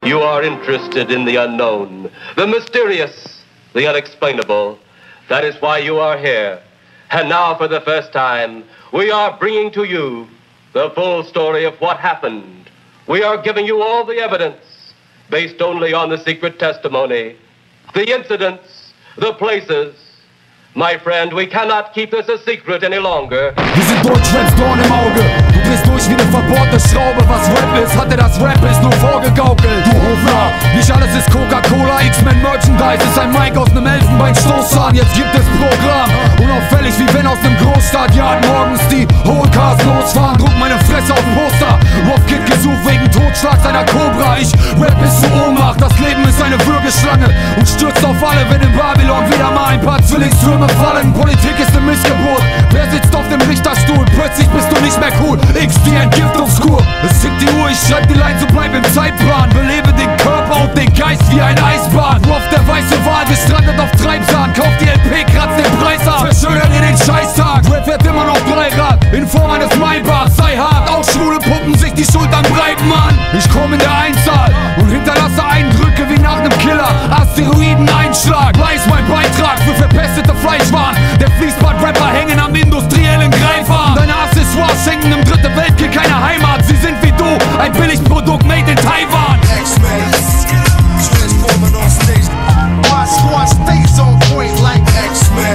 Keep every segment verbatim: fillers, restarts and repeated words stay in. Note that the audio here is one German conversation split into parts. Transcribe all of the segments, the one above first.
You are interested in the unknown, the mysterious, the unexplainable. That is why you are here. And now, for the first time, we are bringing to you the full story of what happened. We are giving you all the evidence, based only on the secret testimony, the incidents, the places. My friend, we cannot keep this a secret any longer. Wir sind Deutschraps Dorn im Auge. Du drehst durch wie eine verbohrte Schraube. Was Rap ist, hatte das Rap ist nur vorgegaukelt. Du Hofner, nicht alles ist Coca-Cola. X-Men Merchandise ist ein Mic aus nem Elfenbeinstoßzahn. Jetzt gibt es Programm, unauffällig wie wenn aus nem Großstadtjahr morgens die Hohlcars losfahren. Druck meine Fresse auf Poster. Rough-Kid gesucht wegen Totschlags einer Cobra. Ich rap bis zur Ohnmacht. Das Leben ist eine Würgeschlange und stürzt auf alle, wenn in Babylon wieder mal ein paar Zwillingstürme fallen. Politik ist eine Missgeburt. Wer sitzt auf dem Richterstuhl? Plötzlich bist du nicht mehr cool. X die Entgiftungskur. Es tickt die Uhr, ich schreib die Line, so bleib im Zeitplan. Belebe den Körper und den Geist wie ein Eisbahn. Ruff der weiße Wal, gestrandet auf Treibsahn. Kauf die L P, kratzt den Preis ab. Verschönert ihr den Scheißtag. Rap fährt immer noch Dreirad in Form eines Maybachs. Sei hart, auch Schwule pumpen sich die Schultern breit, Mann. Ich komm in der Einzahl und hinterlasse Eindrücke wie nach nem Killer. Asteroiden-Einschlag. Weiß mein Beitrag für verpestete Fleischwaren. Der Fließband-Rapper hängen am industriellen Greifarm. Deine Accessoires schenken im dritten Weltkrieg keine Heimat. Sie sind wie du, ein Billigprodukt made in Taiwan. X-Men, transforming on stage. My squad stays on point like X-Men.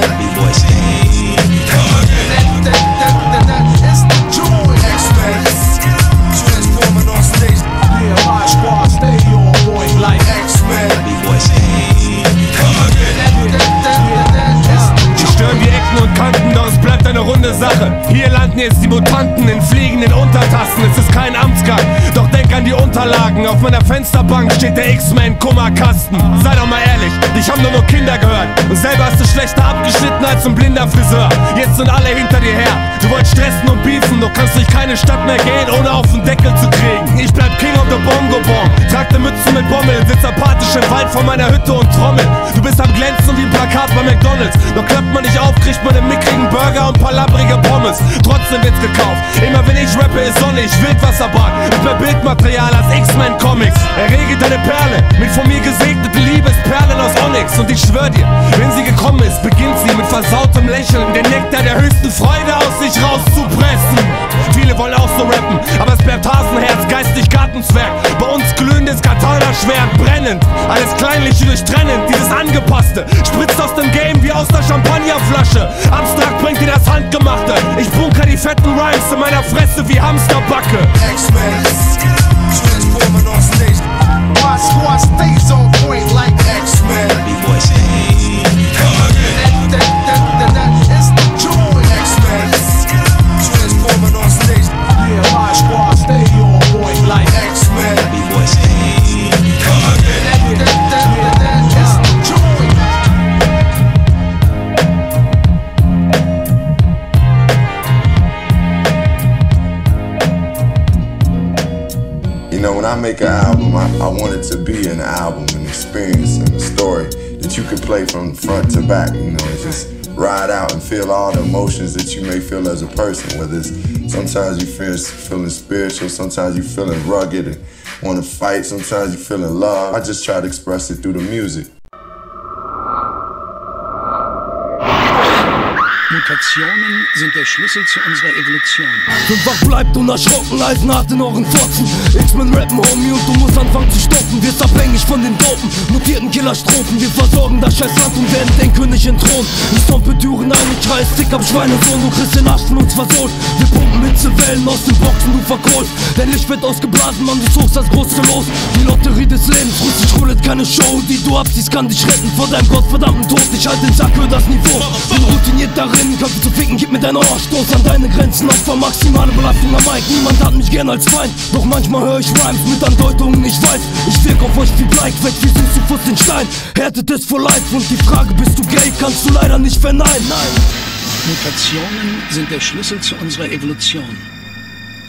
That, that, that, that, that is the joy. X-Men, transforming on stage. Yeah, my squad stay on point like X-Men. Stören die Ecken und Kanten, doch es bleibt eine runde Sache. Hier landen jetzt die Mutanten in fliegenden Untertassen. Es ist kein Amtsgang, doch denk an die Unterlagen. Auf meiner Fensterbank steht der X-Men Kummerkasten. Sei doch mal ehrlich, dich haben nur noch Kinder gehört. Und selber hast du schlechter abgeschnitten als ein blinder Friseur. Jetzt sind alle hinter dir her. Du wolltest stressen und beefen, doch kannst durch keine Stadt mehr gehen, ohne auf den Deckel zu kriegen. Ich bleib King of the Bongo Bong, trag ne Mütze mit Bommel, sitz apathisch im Wald vor meiner Hütte und trommel. Du bist am Glänzen wie ein Plakat bei McDonalds. Doch klappt man nicht auf, kriegt man einen mickrigen Burger und paar labbrige Pommes. Trotzdem wird's gekauft. Immer wenn ich rappe, ist sonnig, Wildwasserbad. Mit mehr Bildmaterial als X-Men Comics. Errege deine Perle mit von mir gesegneten Liebesperlen aus Onyx. Und ich schwör dir, wenn sie gekommen ist, beginnt sie mit versautem Lächeln den Nektar der höchsten Freude aus sich rauszupressen. Viele wollen auch so rappen, aber es bleibt Hasenherz, geistig Gartenzwerg. Bei uns glühendes Katana-Schwert, brennend, alles kleinliche durchtrennend. Dieses Angepasste spritzt aus dem Game wie aus der Champagnerflasche. Abstrakt bringt dir das Handgemachte. Ich bunker die fetten Rhymes in meiner Fresse wie Hamsterbacke. X-Men, transforming on stage. My squad stays on point like X-Men. That, that, that, that, that is the joy. X-Men, transforming on stage. Yeah, my squad stay on point like X-Men. That, that, that, that, that is the joy. You know, when I make an album, I, I want it to be an album, an experience, and a story that you can play from front to back, you know, and just ride out and feel all the emotions that you may feel as a person, whether it's sometimes you feel feeling spiritual, sometimes you feeling rugged and want to fight, sometimes you feeling love. I just try to express it through the music. Mutationen sind der Schlüssel zu unserer Evolution. Fünffach bleibt unerschrocken, Eisenhart in euren Fotzen. X-Men rappen, Homie, und du musst anfangen zu stoppen. Wirst abhängig von den Dopen, mutierten Killerstrophen. Wir versorgen das scheiß Land und werden den König entthront. Ich stompe Türen ein und schreie Stick am Schweinesohn. Du kriegst den Arsch von uns versohlt. Wir pumpen Hitzewellen aus den Boxen, du verkohlst. Dein Licht wird ausgeblasen, Mann, du suchst das große Los. Die Lotterie des Lebens, russisch Roulette, keine Show. Die du abziehst, kann dich retten vor deinem gottverdammten Tod. Ich halt den Sack für das Niveau, bin routiniert darin. Köpfe zu ficken, gib mir dein Ohr, stoß an deine Grenzen. Opfer maximale Belastung am Mic. Niemand hat mich gern als Feind, doch manchmal höre ich Rhymes mit Andeutungen, ich weiß. Ich wirk auf euch wie Bleik, weg wie Sisyphus den Stein. Härtet es vor Life und die Frage, bist du gay, kannst du leider nicht verneinen. Nein. Mutationen sind der Schlüssel zu unserer Evolution.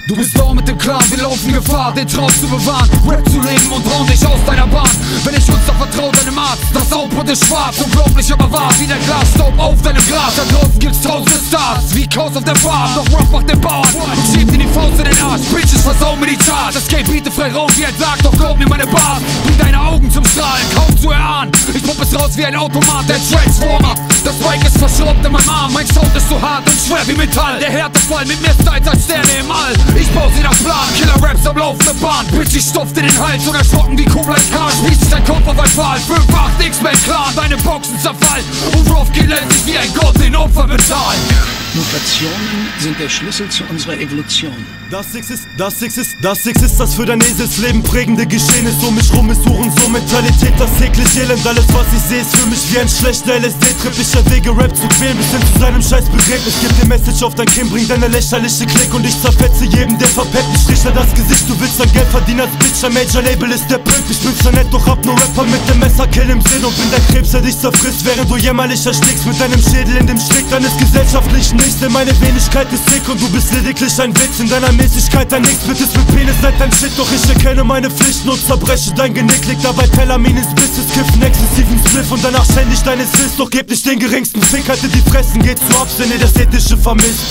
Du bist da mit dem Clan, wir laufen Gefahr, den Traum zu bewahren, Rap zu leben und hauen dich aus deiner Bahn. Wenn ich uns da vertraue, deinem Arzt, das Output ist schwarz, unglaublich aber wahr, wie der Glasstaub auf deinem Glas. Da draußen gibt's tausende Stars, wie Chaos auf der Farm, doch Rock macht den Bauern und schiebt dir die Faust in den Arsch. Bitches versauen mir die Charts, das Game biete frei raus wie ein Sarg, doch glaub mir meine Bars, bring deine Augen zum Strahlen, kaum zu erahnen. Ich pump es raus wie ein Automat, der Transformer. Das Bike ist verschraubt in meinem Arm, mein Sound ist so hart und schwer wie Metall. Der Härtefall mit mehr Styles als Sterne im All. Ich baue sie nach Plan, Killer-Raps am laufenden Bahn. Bitch, ich stopf dir den Hals und erschrocken wie Kublai Khan. Spieß dein Kopf auf ein Pfahl, fünf acht X-Men Clan, deine Boxen zerfallen. Und Rovki lässt sich wie ein Gott den Opfer bezahlen. Mutationen sind der Schlüssel zu unserer Evolution. Das X ist, das X ist, das X ist das für dein Eselsleben prägende Geschehnis. Um mich rum ist Hurensohn-Mentalität, das tägliche Elend. Alles was ich sehe ist für mich wie ein schlechter L S D-Trip. Ich erwäge Rap zu quälen bis hin zu seinem scheiß Begräbnis. Gib dir Message auf dein Kinn, bring deine lächerliche Klick und ich zerfetze jedem, der verpetzt. Ich richte das Gesicht, du willst dein Geld verdienen als Bitch. Ein Major-Label ist der Pimp. Ich bin zwar nett, doch hab nur Rapper mit dem Messerkill im Sinn und bin der Krebs, der dich zerfrisst, während du jämmerlich erstickst mit deinem Schädel in dem Strick deines gesellschaftlichen Nichts. Denn meine Wenigkeit ist sick und du bist lediglich ein Witz. In deiner Mäßigkeit dein Nichts, mit ist mit Penis seit dein Shit. Doch ich erkenne meine Pflichten und zerbreche dein Genick. Leg dabei Telamin ins Business, kiffen exzessiven Spliff und danach ständig deine Sis. Doch geb nicht den geringsten Fick, halte die Fressen, geht zu Abs, wenn ihr das Ethische vermisst.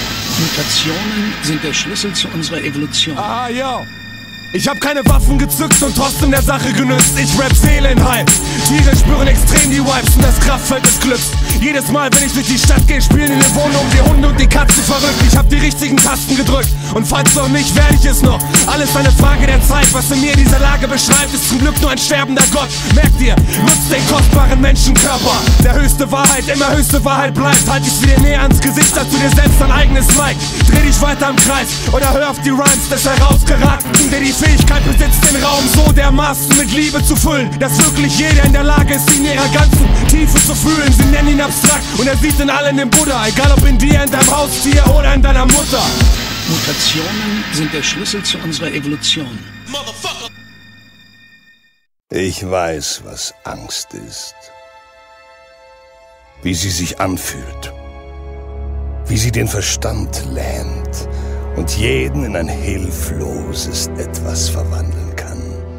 Mutationen sind der Schlüssel zu unserer Evolution. Ah, yo. Ich hab keine Waffen gezückt und trotzdem der Sache genützt. Ich rap Seelenheil. Tiere spüren extrem die Vibes und das Kraftfeld des Glücks. Jedes Mal, wenn ich durch die Stadt gehe, spielen in den Wohnungen die Hunde und die Katzen verrückt. Ich hab die richtigen Tasten gedrückt und falls noch nicht, werde ich es noch. Alles eine Frage der Zeit, was in mir diese Lage beschreibt, ist zum Glück nur ein sterbender Gott. Merkt ihr, nutzt den kostbaren Menschenkörper. Der höchste Wahrheit, immer höchste Wahrheit bleibt. Halt dich wieder näher ans Gesicht, als du dir selbst dein eigenes Mic. Dreh dich weiter im Kreis oder hör auf die Rhymes des Herausgeragten, der die Fähigkeit besitzt, den Raum so dermaßen mit Liebe zu füllen, dass wirklich jeder in der Lage ist, ihn in ihrer ganzen Tiefe zu fühlen. Sie nennen ihn abstrakt und er sieht in allen den Buddha, egal ob in dir, in deinem Haustier oder in deiner Mutter. Mutationen sind der Schlüssel zu unserer Evolution. Ich weiß, was Angst ist. Wie sie sich anfühlt. Wie sie den Verstand lähmt und jeden in ein hilfloses Etwas verwandeln kann.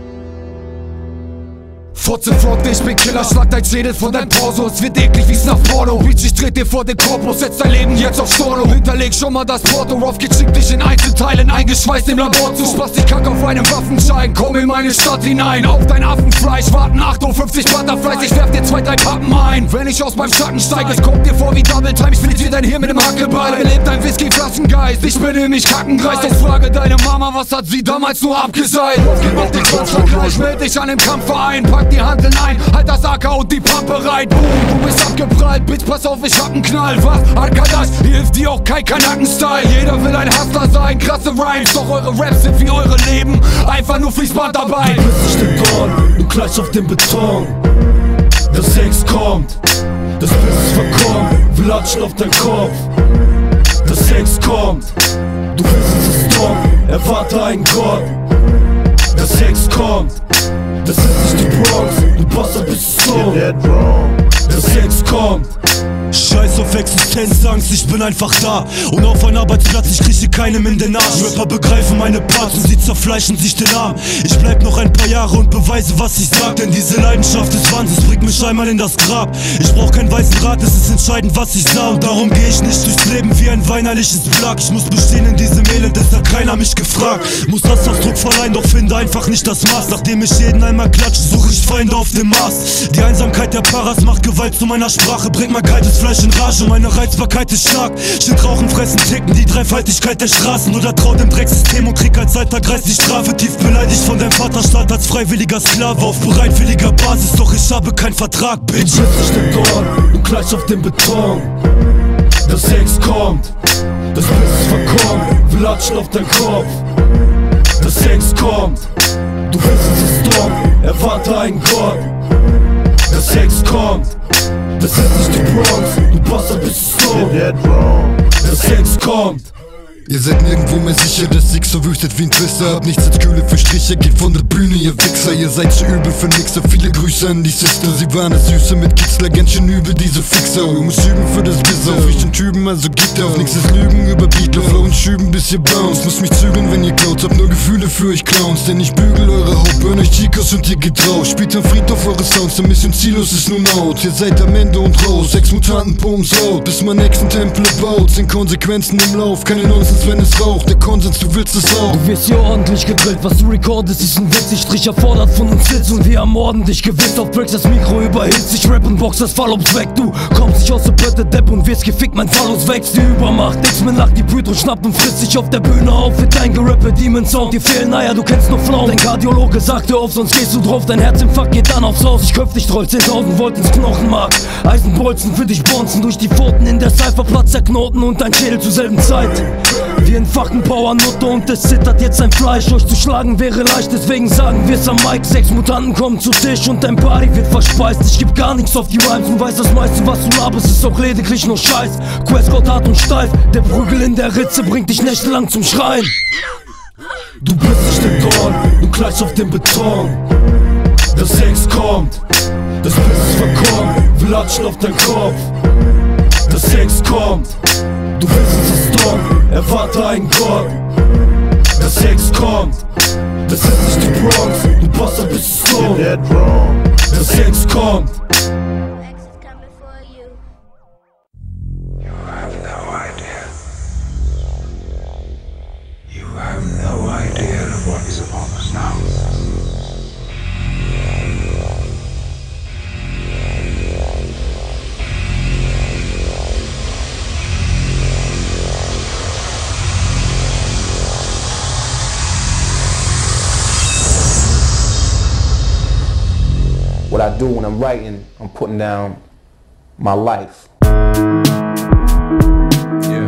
Fotze flott, ich bin Killer, schlag dein Schädel von deinem Torso. Es wird eklig wie Snuff Porno. Bitch, ich trete dir vor den Korpus, setz dein Leben jetzt auf Storno. Hinterleg schon mal das Porto, Rovki schickt dich in Einzelteilen, eingeschweißt im Labor zu. Spaß die Kack auf einem Waffenschein, komm in meine Stadt hinein. Auf dein Affenfleisch warten acht Uhr fünfzig Butterflies, ich werf dir zwei, drei Pappen ein. Wenn ich aus meinem Schatten steige, es kommt dir vor wie Double Time. Ich flieg dir dein Hirn mit dem Hackelbeil, belebt dein Whisky-Flaschengeist. Ich bin nämlich kackengreist, doch frage deine Mama, was hat sie damals nur abgeseilt? Rovki macht den Kopfvergleich, meld dich an dem Kampfverein, pack die Handeln ein, halt das A K und die Pampe rein. Boom, du bist abgeprallt, Bitch, pass auf, ich hab 'n Knall. Was? Arkadasch, hier hilft dir auch kein Kanaken-Style. Jeder will ein Hustler sein, krasse Rhymes, doch eure Raps sind wie eure Leben, einfach nur Fließband dabei. Du bist nicht der Gott, du klatschst auf den Beton. Das Sex kommt, das Business verkommt, wir latschen auf dein Kopf. Das Sex kommt, du willst es strong, erwarte einen Gott. Das Sex kommt, das ist nicht die Bronx, du Bastard bist so. Das Sex kommt. Scheiß auf Existenzangst, ich bin einfach da. Und auf einem Arbeitsplatz, ich krieche keinem in den Arsch. Rapper begreifen meine Parts und sie zerfleischen sich den Arm. Ich bleib noch ein paar Jahre und beweise, was ich sag. Denn diese Leidenschaft des Wahnsinns bringt mich einmal in das Grab. Ich brauch keinen weißen Rat, es ist entscheidend, was ich sah. Und darum geh ich nicht durchs Leben wie ein weinerliches Black. Ich muss bestehen in diesem Elend, es hat keiner mich gefragt. Muss das Ausdruck verleihen, doch finde einfach nicht das Maß. Nachdem ich jeden einmal klatsche, suche ich Feinde auf dem Mars. Die Einsamkeit der Paras macht Gewalt zu meiner Sprache, bringt mein kaltes Fleisch in Rage, meine Reizbarkeit ist stark. Shit, rauchen, fressen, ticken, die Dreifaltigkeit der Straßen. Oder traut im Drecksystem und krieg als Alltag reißt die Strafe. Tief beleidigt von deinem Vaterstaat als freiwilliger Sklave. Auf bereitwilliger Basis, doch ich habe keinen Vertrag, Bitch. Du bist nicht der Gott, du klatschst auf den Beton. Das Sex kommt, das Business verkommt, wir latschen auf dein Kopf. Das Sex kommt, du willst es strong, erwarte einen Gott. Das Sex kommt, das ist nicht die Bronx, du Bastard bist so. Das Sex kommt. Ihr seid nirgendwo mehr sicher, das Sieg so wüstet wie ein Twister. Habt nichts als Kühle für Striche, geht von der Bühne, ihr Wichser. Ihr seid zu übel für Nixer, viele Grüße an die Sister. Sie waren das Süße mit Kitzler, ganz schön übel, diese Fixer. Du musst üben für das Wisser, auf ich den Typen, also geht auf. Nix ist Lügen über Beatler, Flow und Schüben bis ihr bounce. Muss mich zügeln, wenn ihr klaut, hab nur Gefühle für euch Clowns. Denn ich bügel eure Haut, burn euch Chicos und ihr geht raus. Spielt am Friedhof eure Sounds, der Mission ziellos ist nun out. Ihr seid am Ende und raus, sechs Mutanten Poems out. Bis man nächsten Tempel baut, sind Konsequenzen im Lauf. Keine Nonsens, wenn es raucht, der Konsens, du willst es auch. Du wirst hier ordentlich gedrillt, was du recordest ist ein Witz. Ich Strich erfordert von uns Sitz und wir ermorden dich gewiss. Auf Breaks das Mikro überhitzt, ich rap und box das Fallobs weg. Du kommst nicht aus der Pötte, Depp und wirst gefickt, mein Fallos wächst. Die Übermacht, X-Men lacht, die Python schnappt und frisst sich auf der Bühne auf. Mit dein Gerappe Demon Sound, dir fehlen Eier, du kennst nur Flauen. Dein Kardiologe sagt, hör auf, sonst gehst du drauf. Dein Herzinfarkt geht dann aufs Haus, ich köpf dich troll, zehntausend Volt ins Knochenmark. Eisenbolzen für dich bonzen, durch die Pfoten in der Cypher platzt der Knoten und dein Schädel zur selben Zeit. Wir entfachen Power-Nutte und es zittert jetzt dein Fleisch. Euch zu schlagen wäre leicht, deswegen sagen wir's am Mic. Sechs Mutanten kommen zu Tisch und dein Party wird verspeist. Ich geb gar nichts auf die Rhymes und weiß, das meiste, was du laberst, ist auch lediglich nur Scheiß. Questcode hart und steif, der Prügel in der Ritze bringt dich nächtelang zum Schreien. Du bist nicht der Dorn, du klatschst auf den Beton. Das Sex kommt, das Biss ist verkommen, wir latschen auf dein Kopf. Das Sex kommt, du willst es ist Dorn, erwarte einen Gott. Das Sex kommt, das ist nicht die Bronx, du Bastard bist Stone. Das Sex kommt. What I do when I'm writing, I'm putting down my life. Yeah.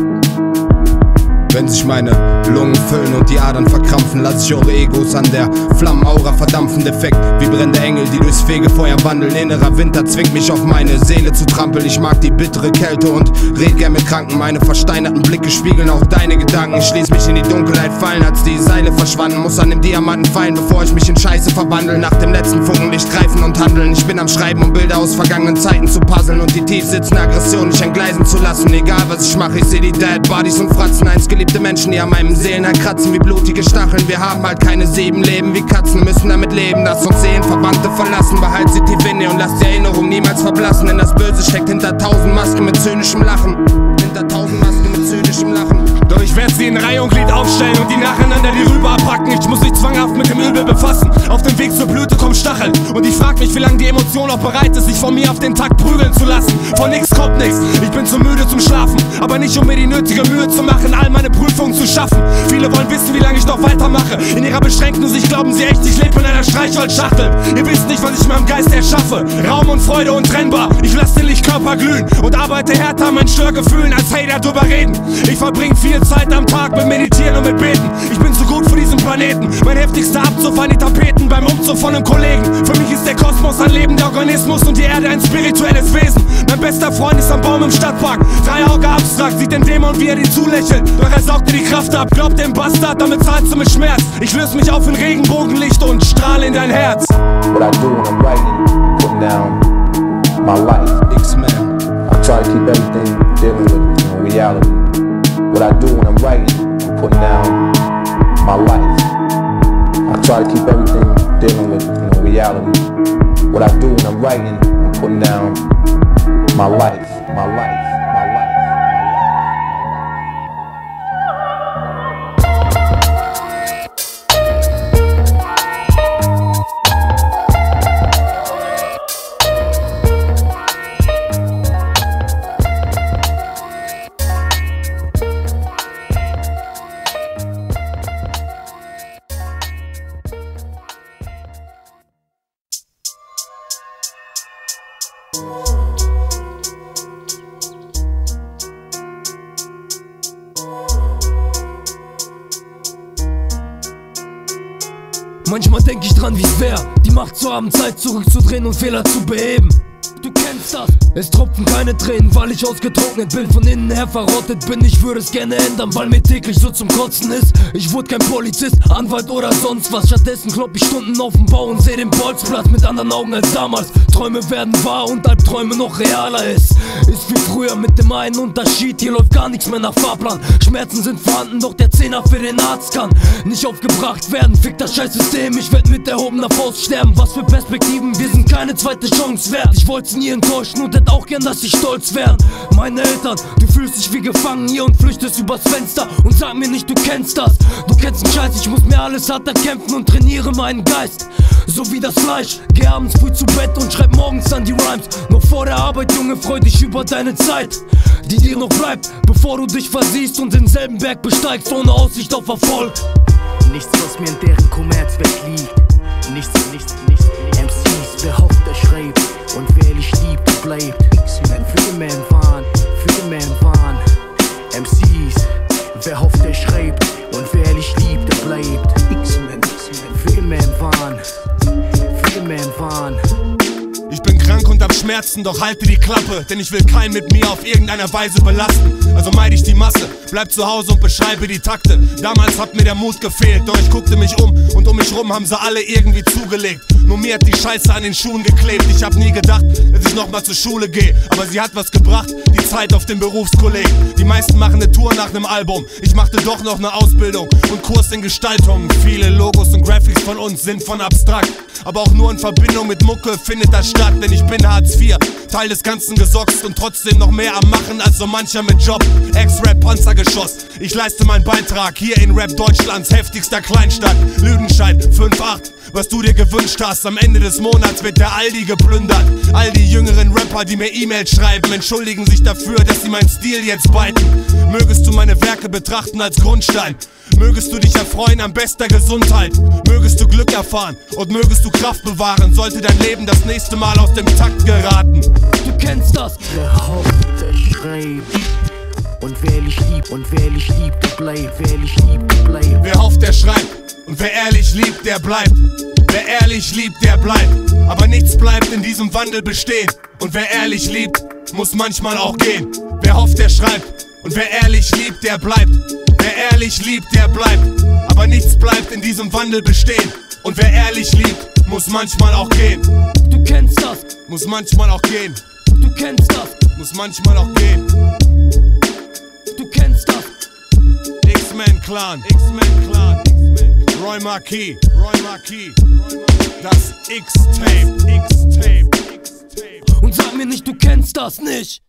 Wenn sich meine Lungen füllen und die Adern verkrampfen, lass ich eure Egos an der Flammenaura verdampfen. Defekt wie brennende Engel, die durchs Fegefeuer wandeln. Innerer Winter zwingt mich auf meine Seele zu trampeln. Ich mag die bittere Kälte und red gern mit Kranken. Meine versteinerten Blicke spiegeln auch deine Gedanken. Ich schließ mich in die Dunkelheit fallen, als die Seile verschwanden. Muss an dem Diamanten fallen, bevor ich mich in Scheiße verwandle. Nach dem letzten Funkenlicht greifen und handeln. Ich bin am Schreiben, um Bilder aus vergangenen Zeiten zu puzzeln und die tief sitzende Aggression nicht entgleisen zu lassen. Egal was ich mache, ich seh die Dead Bodies und Fratzen. Einst geliebte Menschen, die an meinem Seelenhang kratzen wie blutige Stacheln. Wir haben halt keine sieben Leben wie Katzen, müssen damit leben, dass uns Seelenverwandte verlassen. Behalt sie tief in dir und lass die Erinnerung niemals verblassen. Denn das Böse steckt hinter tausend Masken mit zynischem Lachen. Hinter tausend Masken mit zynischem Lachen. Doch ich werd sie in Reihe und Glied aufstellen und die nacheinander die Rübe abpacken. Ich muss mich zwanghaft mit dem Übel befassen. Auf dem Weg zur Blüte kommen Stacheln. Und ich frag mich, wie lange die Emotion auch bereit ist, sich von mir auf den Takt prügeln zu lassen. Von nix kommt nix, ich bin zu müde zum Schlafen. Aber nicht um mir die nötige Mühe zu machen, all meine Prüfungen zu schaffen. Viele wollen wissen, wie lange ich noch weitermache. In ihrer beschränkten Sicht glauben sie echt, ich lebe in einer Streichholzschachtel. Ihr wisst nicht, was ich mir am Geist erschaffe. Raum und Freude untrennbar. Ich lass den Lichtkörper glühen und arbeite härter an meinen Störgefühlen, als Hater drüber reden. Ich verbring viel Zeit am Tag mit Meditieren und mit Beten. Ich bin zu gut für diesen Planeten. Mein heftigster Abzug waren die Tapeten beim Umzug von einem Kollegen. Für mich ist der Kosmos ein lebender Organismus und die Erde ein spirituelles Wesen. Mein bester Freund ist am Baum im Stadtpark. Drei Auge abstrakt, sieht den Dämon, wie er dir zulächelt. Doch er saugt dir die Kraft ab, glaubt dem Bastard, damit zahlst du mit Schmerz. Ich löse mich auf in Regenbogenlicht und strahle in dein Herz. What I do when I'm writing, putting down my life. X-Men. I try to keep everything dealing with, you know, reality. What I do when I'm writing, I'm putting down my life. I try to keep everything dealing with, you know, reality. What I do when I'm writing, I'm putting down my life, my life. Manchmal denk ich dran, wie's wär, die Macht zu haben, Zeit zurückzudrehen und Fehler zu beheben. Du kennst das. Es tropfen keine Tränen, weil ich ausgetrocknet bin. Von innen her verrottet bin, ich würde es gerne ändern, weil mir täglich so zum Kotzen ist. Ich wurde kein Polizist, Anwalt oder sonst was. Stattdessen klopp ich Stunden auf dem Bau und seh den Bolzplatz mit anderen Augen als damals. Träume werden wahr und Albträume noch realer ist. Ist wie früher mit dem einen Unterschied, hier läuft gar nichts mehr nach Fahrplan. Schmerzen sind vorhanden, doch der Zehner für den Arzt kann nicht aufgebracht werden. Fick das Scheißsystem, ich werd mit erhobener Faust sterben. Was für Perspektiven, wir sind keine zweite Chance wert. Ich wollt's nie enttäuschen und hätte auch gern, dass sie stolz wären. Meine Eltern, du fühlst dich wie gefangen hier und flüchtest übers Fenster. Und sag mir nicht, du kennst das. Du kennst den Scheiß, ich muss mir alles hart erkämpfen und trainiere meinen Geist. So wie das Fleisch, geh abends früh zu Bett und schreib morgens dann die Rhymes. Noch vor der Arbeit, Junge, freu dich über deine Zeit, die dir noch bleibt, bevor du dich versiehst und denselben Berg besteigst, ohne Aussicht auf Erfolg. Nichts, was mir in deren Kommerzwelt liegt. Nichts, nichts, nichts. M Cs, wer hofft, der schreibt. Und wer ehrlich liebt, der bleibt. Für immer im Wahn, für immer im Wahn. M Cs, wer hofft, der schreibt. Und wer ehrlich liebt, der bleibt. Für immer im Wahn, für immer im Wahn. Ich bin krank und hab Schmerzen, doch halte die Klappe, denn ich will keinen mit mir auf irgendeiner Weise belasten. Also meide ich die Masse, bleib zu Hause und beschreibe die Takte. Damals hat mir der Mut gefehlt, doch ich guckte mich um und um mich rum haben sie alle irgendwie zugelegt. Nur mir hat die Scheiße an den Schuhen geklebt. Ich hab nie gedacht, dass ich nochmal zur Schule gehe, aber sie hat was gebracht, die Zeit auf dem Berufskolleg. Die meisten machen eine Tour nach nem Album, ich machte doch noch eine Ausbildung und Kurs in Gestaltung. Viele Logos und Graphics von uns sind von abstrakt, aber auch nur in Verbindung mit Mucke findet das statt. Denn ich bin Hartz vier, Teil des Ganzen gesoxt und trotzdem noch mehr am Machen als so mancher mit Job. Ex-Rap Panzergeschoss, ich leiste meinen Beitrag hier in Rap Deutschlands heftigster Kleinstadt. Lüdenscheid fünf acht, was du dir gewünscht hast. Am Ende des Monats wird der Aldi geplündert. All die jüngeren Rapper, die mir E-Mails schreiben, entschuldigen sich dafür, dass sie meinen Stil jetzt beiten. Mögest du meine Werke betrachten als Grundstein. Mögest du dich erfreuen an bester Gesundheit. Mögest du Glück erfahren und mögest du Kraft bewahren, sollte dein Leben das nächste Mal aus dem Takt geraten. Du kennst das. Wer hofft, der schreibt. Und wer ehrlich liebt, und wer ehrlich liebt, der bleibt. Wer ehrlich liebt, der bleibt. Wer hofft, der schreibt. Und wer ehrlich liebt, der bleibt. Wer ehrlich liebt, der bleibt. Aber nichts bleibt in diesem Wandel bestehen. Und wer ehrlich liebt, muss manchmal auch gehen. Wer hofft, der schreibt. Und wer ehrlich liebt, der bleibt. Wer ehrlich liebt, der bleibt. Aber nichts bleibt in diesem Wandel bestehen. Und wer ehrlich liebt, muss manchmal auch gehen. Du kennst das. Muss manchmal auch gehen. Du kennst das. Muss manchmal auch gehen. Du kennst das. X-Men Clan, X-Men Clan, Roy Marquis, Roy Marquis, das X-Tape, X-Tape, X-Tape. Und sag mir nicht, du kennst das nicht.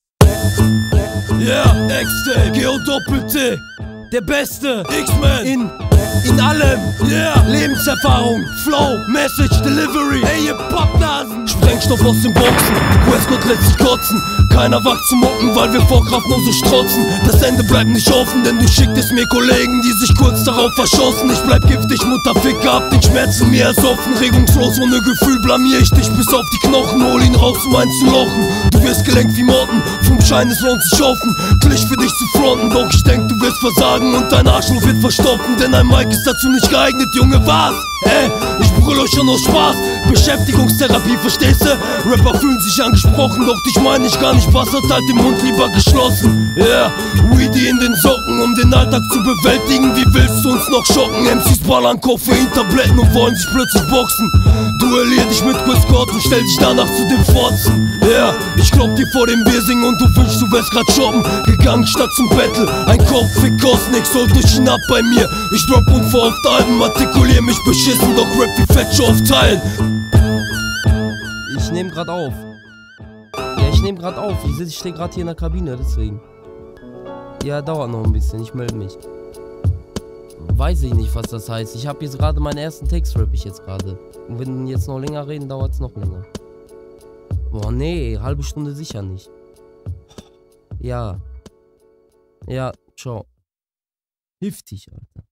Ja, yeah, X-Tape, G O Doppel-T, der Beste, X-Men in, in allem, yeah. Lebenserfahrung, Flow, Message, Delivery, ey ihr Pappnasen. Sprengstoff aus den Boxen, Westcott lässt sich kotzen. Keiner wagt zu mucken, weil wir vor Kraft nur so strotzen. Das Ende bleibt nicht offen, denn du schicktest mir Kollegen, die sich kurz darauf verschossen. Ich bleib giftig, Mutterficker, hab den Schmerz in mir ersoffen. Regungslos, ohne Gefühl blamier ich dich bis auf die Knochen. Hol ihn raus, um einzulochen. Du wirst gelenkt wie Morten, vom Schein es lohnt sich offen. Klisch für dich zu fronten, doch ich denk, du wirst versagen und dein Arschloch wird verstopfen. Denn ein Mic ist dazu nicht geeignet, Junge, was? Ey, ich brüll euch schon aus Spaß. Beschäftigungstherapie, verstehst du? Rapper fühlen sich angesprochen, doch dich meine ich gar nicht. Bassert halt den Mund lieber geschlossen. Yeah, Weedy in den Socken, um den Alltag zu bewältigen. Wie willst du uns noch schocken? M Cs ballern Koffein-Tabletten und wollen sich plötzlich boxen. Duellier dich mit Chris Scott und stell dich danach zu dem Fotzen. Yeah, ich klopp dir vor dem Biersing und du wünschst, du wärst grad shoppen. Gegangen statt zum Battle, ein Kopf fick kostet nix, holt dich hinab bei mir. Ich drop unverhofft Alben, artikulier mich beschissen, doch Rap wie Fettshow aufteilen. Ich nehm grad auf. Ja, ich nehme gerade auf. Ich, ich stehe gerade hier in der Kabine, deswegen. Ja, dauert noch ein bisschen. Ich melde mich. Weiß ich nicht, was das heißt. Ich habe jetzt gerade meinen ersten Text, rapp ich jetzt gerade. Und wenn jetzt noch länger reden, dauert es noch länger. Boah, nee, halbe Stunde sicher nicht. Ja. Ja, ciao. Heftig, Alter. I'm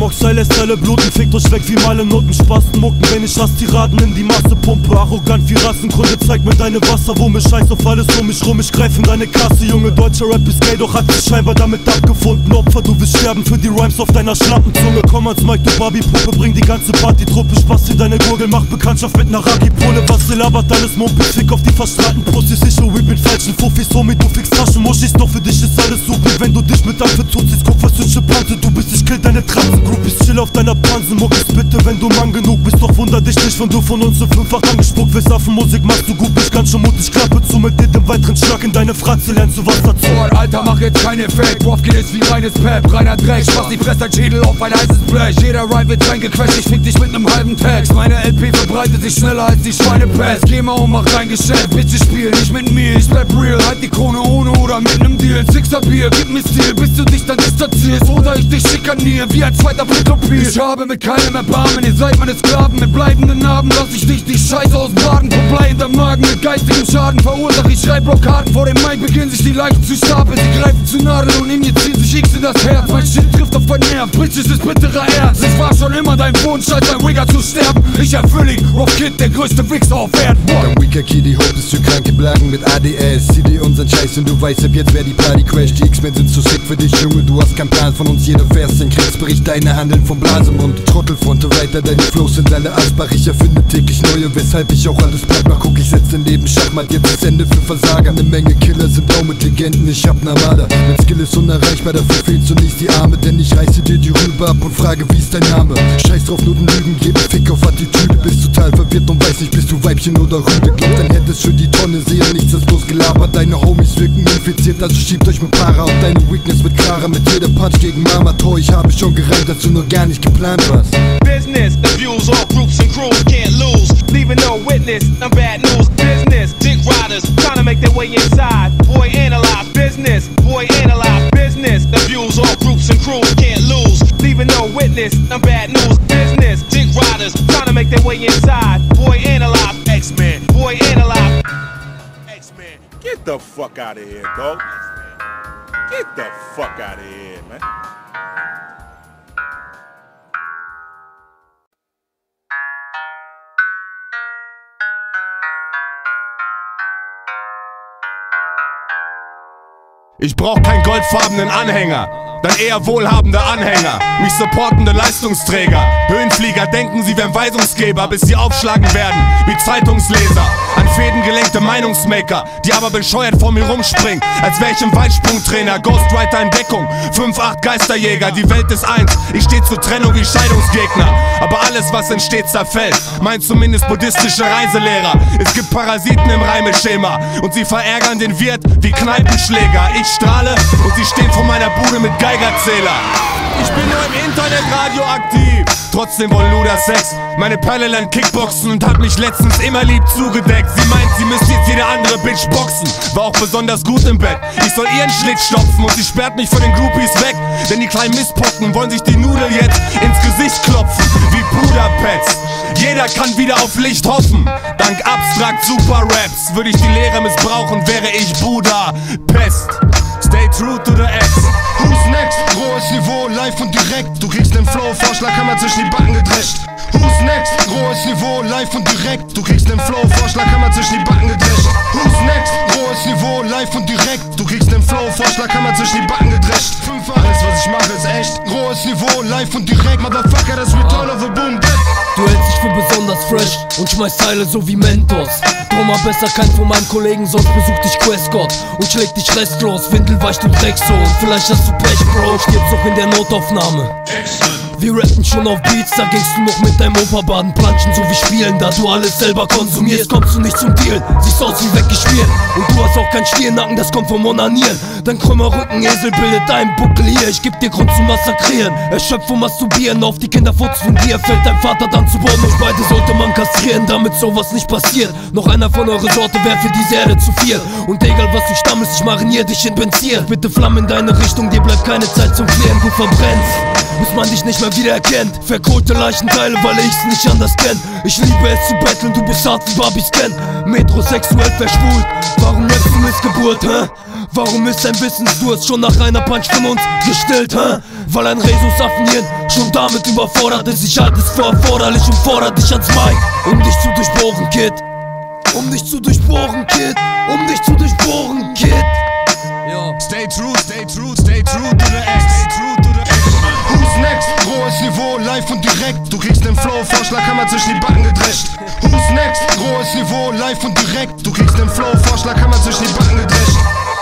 Amok-Style lässt alle bluten, fickt euch weg wie Meile Noten, Spasten mucken, wenn ich Tiraden in die Masse pumpe. Arrogant wie Rassenkunde, zeig mir deine Wasserwumme, scheiß auf alles um mich rum, ich greif in deine Kasse, Junge. Deutscher Rap ist gay, doch hat sich scheinbar damit abgefunden. Opfer, du willst sterben für die Rhymes auf deiner Schlappenzunge. Komm ans Mike, du Barbie-Puppe, bring die ganze Party-Truppe, Spaß in deine Gurgel, mach Bekanntschaft mit ner Raki-Pole. Was ihr labert, alles Mumpel, fick auf die verstrahlten Pussys. Ich Weed mit falschen Fuffis, Homie, du fickst Taschenmuschis, doch für dich ist alles super. Wenn du dich mit Dampfe zuziehst, guck was für Schimpanse du bist, ich kill deine Transen-Groupies. Chill auf deiner Pansenmuckis, bitte, wenn du Mann genug bist, doch wunder dich nicht, wenn du von uns so fünffach angespuckt wirst. Affenmusik machst du gut, ich kann schon mutig, Klappe zu mit dir, dem weiteren Schlag in deine Fratze, lernst du was dazu. Oh, Alter, mach jetzt keine Fake, Wolf geht jetzt wie reines Pep, reiner Dreck, Spaß, die presst dein Schädel auf ein heißes Blech. Jeder Rhyme wird reingequetscht, ich fick dich mit nem halben Text. Meine L P verbreitet sich schneller als die Schweinepest. Geh mal um, mach rein Geschäft, Bitches spiel nicht mit mir, ich bleib real, halt die Krone ohne oder mit nem Deal. Sixer Bier, gib mir Stil, bis du dich dann distanzierst oder ich dich schikanier wie ein zweiter Plikopil. Ich habe mit keinem Erbarmen, ihr seid meine Sklaven mit bleibenden Narben. Lass ich dich die Scheiße ausbaden, vom Blei in der Magen mit geistigem Schaden verursache ich Schreibblockaden. Vor dem Mai beginnen sich die Leichen zu stapeln, sie greifen zu Nadeln und injizieren sich X in das Herz. Mein Shit trifft auf dein Nerv, Bitches ist bitterer Ernst. Ich war schon immer dein Wunsch, als ein Wigger zu sterben. Ich erfülle ihn, Rob Kid, der größte Wichser auf Erden. Dein Weaker Kitty Hope ist für kranke Blagen mit A D S. Zieh dir unseren Scheiß und du weißt ab jetzt, wer die Party crasht. Die X-Men sind zu sick für dich, Junge, du hast keinen Plan von uns. Jeder Vers ein Kriegsbericht, deine Handeln vom Blasemund. Trottelfronte weiter, deine Flows sind alle Asbach. Ich erfinde täglich neue, weshalb ich auch alles platt mach. Guck, ich setz dein Leben Schachmatt, jetzt ist Ende für Versager. Eine Menge Killer sind auch mit Legenden, ich hab Namada. Mein Skill ist unerreichbar, dafür fehlt zunächst die Arme. Denn ich reiße dir die Rübe ab und frage, wie ist dein Name? Scheiß drauf, Noten lügen, gebe Fick auf Attitüde. Bist total verwirrt und weiß nicht, bist du Weibchen oder Rüde. Glaub, dein hättest für die Tonne, sehe nichts, ist bloß gelabert. Deine Homies wirken infiziert, also schiebt euch mit Para. Und deine Weakness mit Clara, mit jeder Punch gegen Mama. Tor, ich habe schon gereimt, dass du nur gar nicht geplant warst. Business, the views, all groups and crews can't lose. Leaving no witness, no bad news. Business, dick riders, trying to make their way inside. Boy, analyze business, boy, analyze business. The views, all groups and crews can't lose. Leaving no witness, no bad news. Business, dick riders, trying to make their way inside. Boy, analyze X-Men, boy, analyze X-Men. Get the fuck out of here, dog. Get the fuck out of here, man. Ich brauch keinen goldfarbenen Anhänger, dann eher wohlhabende Anhänger, mich supportende Leistungsträger. Höhenflieger denken, sie wären Weisungsgeber, bis sie aufschlagen werden wie Zeitungsleser. An Fäden gelenkte Meinungsmaker, die aber bescheuert vor mir rumspringen, als wär ich im Weitsprungtrainer. Ghostwriter in Deckung, fünf acht Geisterjäger, die Welt ist eins, ich steh zur Trennung wie Scheidungsgegner. Aber alles, was entsteht, zerfällt, meint zumindest buddhistische Reiselehrer. Es gibt Parasiten im Reimeschema und sie verärgern den Wirt wie Kneipenschläger. Ich strahle und sie stehen vor meiner Bude mit Geigerzähler. Ich bin nur im Internet radioaktiv, trotzdem wollen Luder Sex. Meine Perle lernt Kickboxen und hat mich letztens immer lieb zugedeckt. Sie meint, sie müsste jetzt jede andere Bitch boxen, war auch besonders gut im Bett. Ich soll ihren Schlitt stopfen und sie sperrt mich von den Groupies weg. Denn die kleinen Misspocken wollen sich die Nudel jetzt ins Gesicht klopfen, wie Puderpads. Jeder kann wieder auf Licht hoffen. Dank abstrakt Super Raps würde ich die Lehre missbrauchen, wäre ich Buddha. Pest. Stay true to the X. Who's next? Rohes Niveau, live und direkt. Du kriegst den Flow, Vorschlag, Hammer zwischen die Backen gedrescht. Who's next? Rohes Niveau, live und direkt. Du kriegst den Flow, Vorschlag, Hammer zwischen die Backen gedrescht. Who's next? Rohes Niveau, live und direkt. Du kriegst den Flow, Vorschlag, Hammer zwischen die Backen gedrescht. Fünffach, alles was ich mache ist echt. Rohes Niveau, live und direkt. Motherfucker, das Return of the Boom Dead. Du hältst dich für besonders fresh und schmeißt Teile so wie Mentos. Drum mal besser kein von meinen Kollegen, sonst besucht dich Questcott und schlägt dich restlos. Windelweich, du Drecksohn, vielleicht hast du Pech, Bro. Stirbst auch in der Notaufnahme. Wir rappen schon auf Beats, da gingst du noch mit deinem Opa baden, planschen so wie spielen, da du alles selber konsumierst, kommst du nicht zum Deal, siehst aus wie weggeschmiert. Und du hast auch keinen Stiernacken, das kommt vom Onanieren. Dein krümmer Rückenesel bildet deinen Buckel hier, ich geb dir Grund zu massakrieren. Erschöpft vom Masturbieren, auf die Kinderfurz von dir fällt dein Vater dann zu Boden. Euch beide sollte man kastrieren, damit sowas nicht passiert. Noch einer von eurer Sorte wär für diese Erde zu viel. Und egal was du stammelst, ich marinier dich in Benzin. Bitte Flammen in deine Richtung, dir bleibt keine Zeit zum Klären, du verbrennst, bis man dich nicht mehr wieder erkennt. Verkohlte Leichenteile, weil ich's nicht anders kenn. Ich liebe es zu betteln, du bist hart wie Barbies kenn. Metrosexuell verschwult, warum nennst du Missgeburt, hä? Warum ist dein Wissensdurst schon nach einer Punch von uns gestillt, hä? Weil ein Rhesusaffenhirn Schon damit überfordert ist, ich halte es für erforderlich und fordere dich ans Mic. Um dich zu durchbohren, Kid. Um dich zu durchbohren, Kid. Um dich zu durchbohren, Kid. Yo. Stay true, stay true, stay true to the X. Stay true to the X. Who's next? Rohes Niveau, live und direkt. Du kriegst den Flow-Vorschlag, Hammer zwischen die Backen gedrescht. Who's next? Rohes Niveau, live und direkt. Du kriegst den Flow-Vorschlag, Hammer zwischen die Backen gedrescht.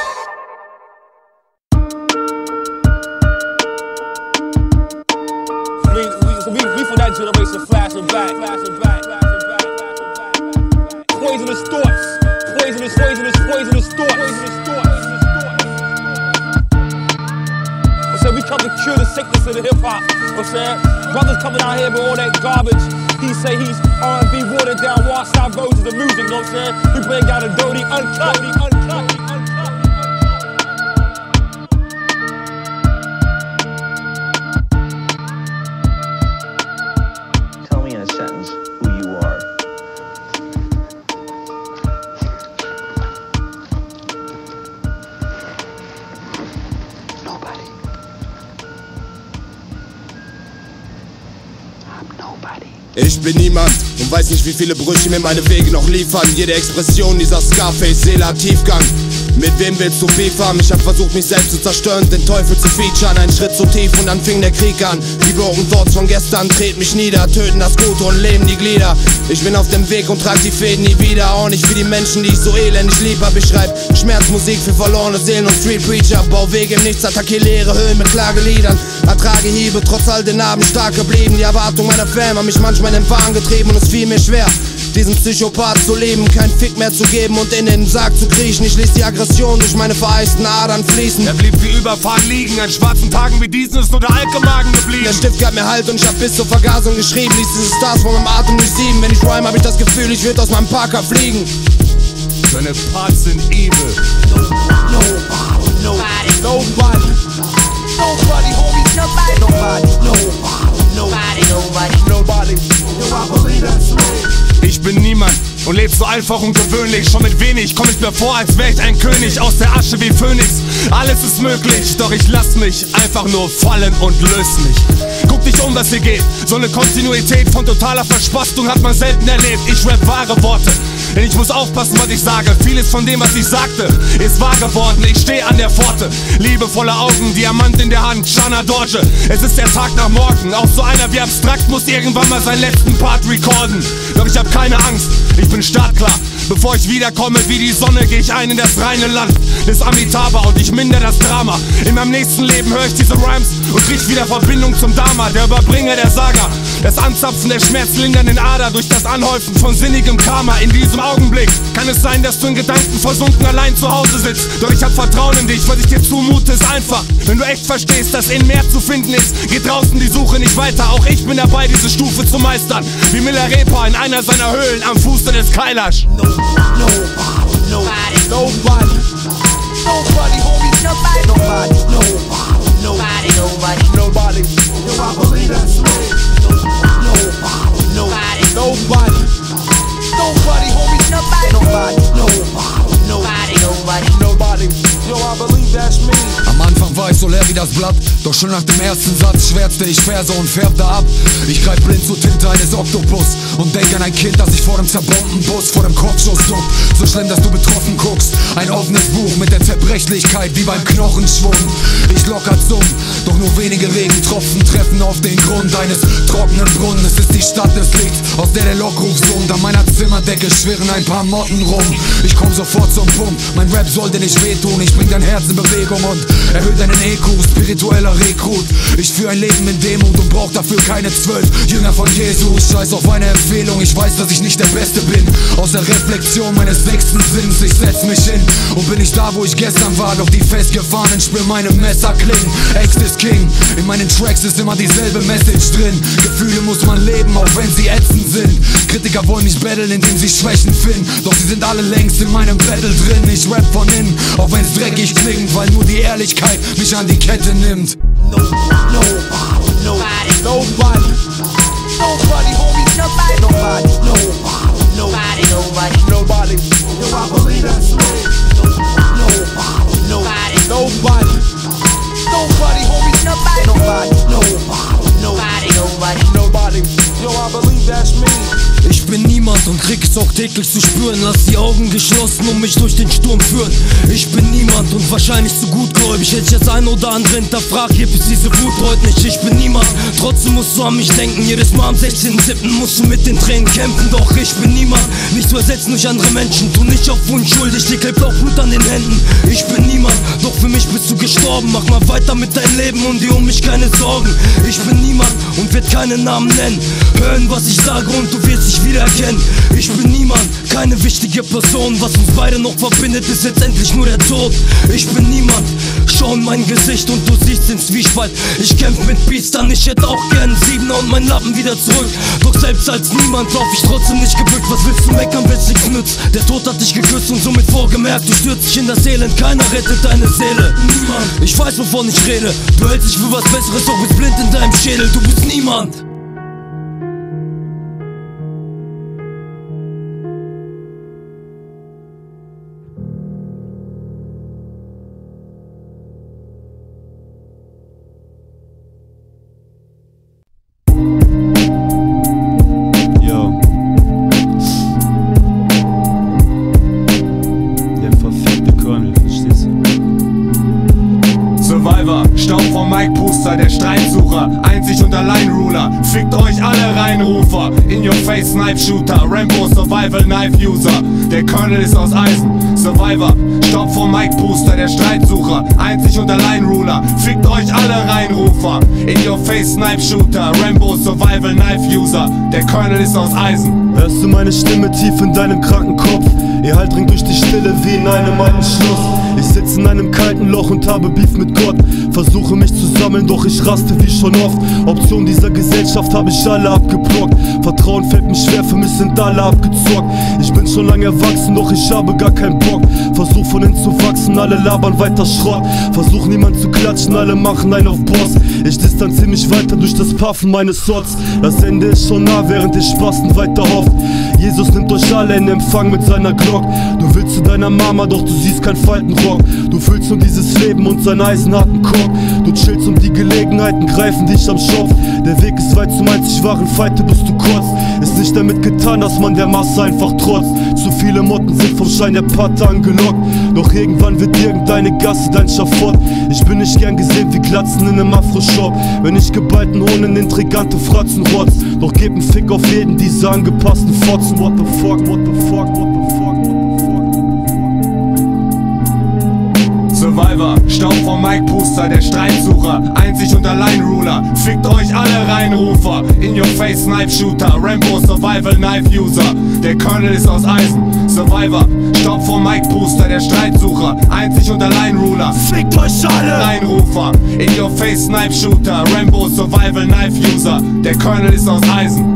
Generation flashing back, flashing back, flashing back, flashing back. Poisonous thoughts, poisonous, poisonous, poisonous thoughts. Poisonous thoughts. I said we come to cure the sickness of the hip hop. I said brothers coming out here with all that garbage. He say he's R and B watered down, washed out versions of music. You know what I'm saying? We bring out a dirty, uncut, dirty, uncut. Ich bin niemand und weiß nicht, wie viele Brüche mir meine Wege noch liefern. Jede Expression dieser Scarface-Seele hat Tiefgang. Mit wem willst du Beef haben? Ich hab versucht, mich selbst zu zerstören, den Teufel zu featuren. Ein Schritt zu tief und dann fing der Krieg an. Die Broken Thoughts von gestern treten mich nieder, töten das Gute und leben die Glieder. Ich bin auf dem Weg und trag die Fäden nie wieder. Auch nicht wie die Menschen, die ich so elendig lieb hab. Ich schreib Schmerzmusik für verlorene Seelen und Street Preacher. Bau Wege im Nichts, attackier leere Höhlen mit Klageliedern. Ertrage Hiebe, trotz all den Narben stark geblieben. Die Erwartung meiner Fam haben mich manchmal in den Wahn getrieben und es fiel mir schwer, diesen Psychopath zu leben, kein Fick mehr zu geben und in den Sarg zu kriechen. Ich ließ die Aggression durch meine vereisten Adern fließen. Er blieb wie überfahren liegen, an schwarzen Tagen wie diesen ist nur der Alkemagen geblieben. Der Stift gab mir Halt und ich hab bis zur Vergasung geschrieben. Ließ diese Stars von meinem Atem durchsieben. Wenn ich rhyme, hab ich das Gefühl, ich würd aus meinem Parker fliegen. Seine Parts sind evil. Nobody, nobody, nobody, nobody, homie, nobody, nobody, nobody, nobody, nobody, nobody, nobody. Ich bin niemand und leb so einfach und gewöhnlich. Schon mit wenig komm ich mir vor, als wär ich ein König. Aus der Asche wie Phönix, alles ist möglich. Doch ich lass mich einfach nur fallen und löse mich. Guck dich um, was hier geht. So eine Kontinuität von totaler Verspastung hat man selten erlebt. Ich rap wahre Worte, denn ich muss aufpassen, was ich sage. Vieles von dem, was ich sagte, ist wahr geworden. Ich steh an der Pforte, liebevolle Augen, Diamant in der Hand, Shana Dorje. Es ist der Tag nach morgen. Auch so einer wie Abstrakt muss irgendwann mal seinen letzten Part recorden. Doch ich hab keine Angst, ich bin startklar. Bevor ich wiederkomme wie die Sonne, geh ich ein in das reine Land des Amitabha und ich minder das Drama. In meinem nächsten Leben höre ich diese Rhymes und krieg wieder Verbindung zum Dharma, der Überbringer der Saga. Das Anzapfen der schmerzlindernden Ader durch das Anhäufen von sinnigem Karma. In diesem Augenblick kann es sein, dass du in Gedanken versunken allein zu Hause sitzt. Doch ich hab Vertrauen in dich, was ich dir zumute ist einfach. Wenn du echt verstehst, dass in mehr zu finden ist, geht draußen die Suche nicht weiter. Auch ich bin dabei, diese Stufe zu meistern. Wie Milarepa in einer seiner Höhlen am Fuße des Kailash. Nobody, nobody, nobody, nobody, homie, nobody, nobody, nobody, nobody, nobody, yo, I believe that's me. Nobody, nobody, nobody, nobody, homie, nobody, nobody, nobody, nobody, nobody, yo, I believe that's me. Am Anfang war ich so leer wie das Blatt, doch schon nach dem ersten Satz schwärzte ich Verse und färbte ab. Ich greif blind zur Tinte eines Oktopus und denk an ein Kind, das sich vor dem zerbombten Bus vor dem Kopfschuss duckt. So schlimm, dass du betroffen guckst. Ein offenes Buch mit der Zerbrechlichkeit wie beim Knochenschwund. Ich locker zum, doch nur wenige Regentropfen treffen auf den Grund eines trockenen Brunnen. Es ist die Stadt des Lichts, aus der der Lockruf summt. An meiner Zimmerdecke schwirren ein paar Motten rum. Ich komm sofort zum Punkt, mein Rap sollte nicht wehtun. Ich bring dein Herz in Bewegung und erhöht deinen E Q, spiritueller Rekrut. Ich führe ein Leben in Demut und brauch dafür keine zwölf Jünger von Jesus. Scheiß auf eine Empfehlung, ich weiß, dass ich nicht der Beste bin. Aus der Reflexion meines sechsten Sinns, ich setz mich hin und bin nicht da, wo ich gestern war. Doch die Festgefahrenen spüren meine Messer klingen. Ex ist King, in meinen Tracks ist immer dieselbe Message drin. Gefühle muss man leben, auch wenn sie ätzend sind. Kritiker wollen mich battlen, indem sie Schwächen finden. Doch sie sind alle längst in meinem Battle drin. Ich rap von innen, auch wenn's dreckig klingt, weil nur die Ehrlichkeit mich an die Kette nimmt. No, no, nobody, nobody, nobody, homie, nobody, nobody, nobody, nobody, nobody, yo, I believe that's me. Nobody, nobody, nobody, nobody, homie, nobody, nobody, nobody, nobody. und krieg es auch täglich zu spüren. Lass die Augen geschlossen und mich durch den Sturm führen. Ich bin niemand und wahrscheinlich zu gutgläubig. Hätte ich jetzt ein oder andere hinterfragt, gibt es diese Wut heute nicht. Ich bin niemand, trotzdem musst du an mich denken. Jedes Mal am sechzehnten siebten musst du mit den Tränen kämpfen. Doch ich bin niemand, nicht zu ersetzen durch andere Menschen. Tu nicht auf unschuldig, dir klebt auch Blut an den Händen. Ich bin niemand, doch für mich bist du gestorben. Mach mal weiter mit deinem Leben und dir um mich keine Sorgen. Ich bin niemand und werd keinen Namen nennen. Hören, was ich sage und du wirst dich wiedererkennen. Ich bin niemand, keine wichtige Person. Was uns beide noch verbindet, ist jetzt endlich nur der Tod. Ich bin niemand, schau in mein Gesicht und du siehst den Zwiespalt. Ich kämpf mit Biestern, ich hätte auch gern Siebener und mein Lappen wieder zurück. Doch selbst als niemand lauf ich trotzdem nicht gebückt. Was willst du meckern, wenn's nichts nützt? Der Tod hat dich geküsst und somit vorgemerkt. Du stürzt dich in das Elend, keiner rettet deine Seele. Niemand, ich weiß wovon ich rede. Du hältst dich für was Besseres, doch bist blind in deinem Schädel. Du bist niemand. Staub vom Mic-Booster, der Streitsucher, einzig und allein Ruler. Fickt euch alle Reinrufer, in your face Knife Shooter, Rambo Survival Knife User. Der Colonel ist aus Eisen, Survivor. Staub vom Mic-Booster, der Streitsucher, einzig und allein Ruler. Fickt euch alle Reinrufer, in your face Knife Shooter, Rambo Survival Knife User. Der Colonel ist aus Eisen. Hörst du meine Stimme tief in deinem kranken Kopf? Ihr Halt dringt durch die Stille wie in einem alten Schloss. Ich sitz in einem kalten Loch und habe Beef mit Gott. Versuche mich zu sammeln, doch ich raste wie schon oft. Optionen dieser Gesellschaft habe ich alle abgeblockt. Vertrauen fällt mir schwer, für mich sind alle abgezockt. Ich bin schon lange erwachsen, doch ich habe gar keinen Bock. Versuch von innen zu wachsen, alle labern weiter Schrott. Versuch niemand zu klatschen, alle machen einen auf Boss. Ich distanziere mich weiter durch das Puffen meines Sots. Das Ende ist schon nah, während ihr Spasten weiter hofft. Jesus nimmt euch alle in Empfang mit seiner Glock. Du willst zu deiner Mama, doch du siehst kein Faltenrock. Du fühlst um dieses Leben und seinen eisenharten Korb. Du chillst und die Gelegenheiten greifen dich am Schopf. Der Weg ist weit zum einzig wahren Fighter, bis du kotzt. Ist nicht damit getan, dass man der Masse einfach trotzt. Zu viele Motten sind vom Schein der Pater angelockt. Doch irgendwann wird irgendeine Gasse dein Schafott. Ich bin nicht gern gesehen wie Glatzen in einem Afro-Shop. Wenn ich geballten Hohnen intrigante Fratzen rotz. Doch geb n Fick auf jeden dieser angepassten Fotzen. What the fuck, what the fuck, what the fuck, what the fuck. Survivor, Staub vom Mic-Booster, der Streitsucher, einzig und allein Ruler. Fickt euch alle Reinrufer, in your face Knife Shooter, Rambo Survival Knife User. Der Colonel ist aus Eisen, Survivor, Staub vom Mic-Booster, der Streitsucher, einzig und allein Ruler. Fickt euch alle Reinrufer, in your face Knife Shooter, Rambo Survival Knife User. Der Colonel ist aus Eisen.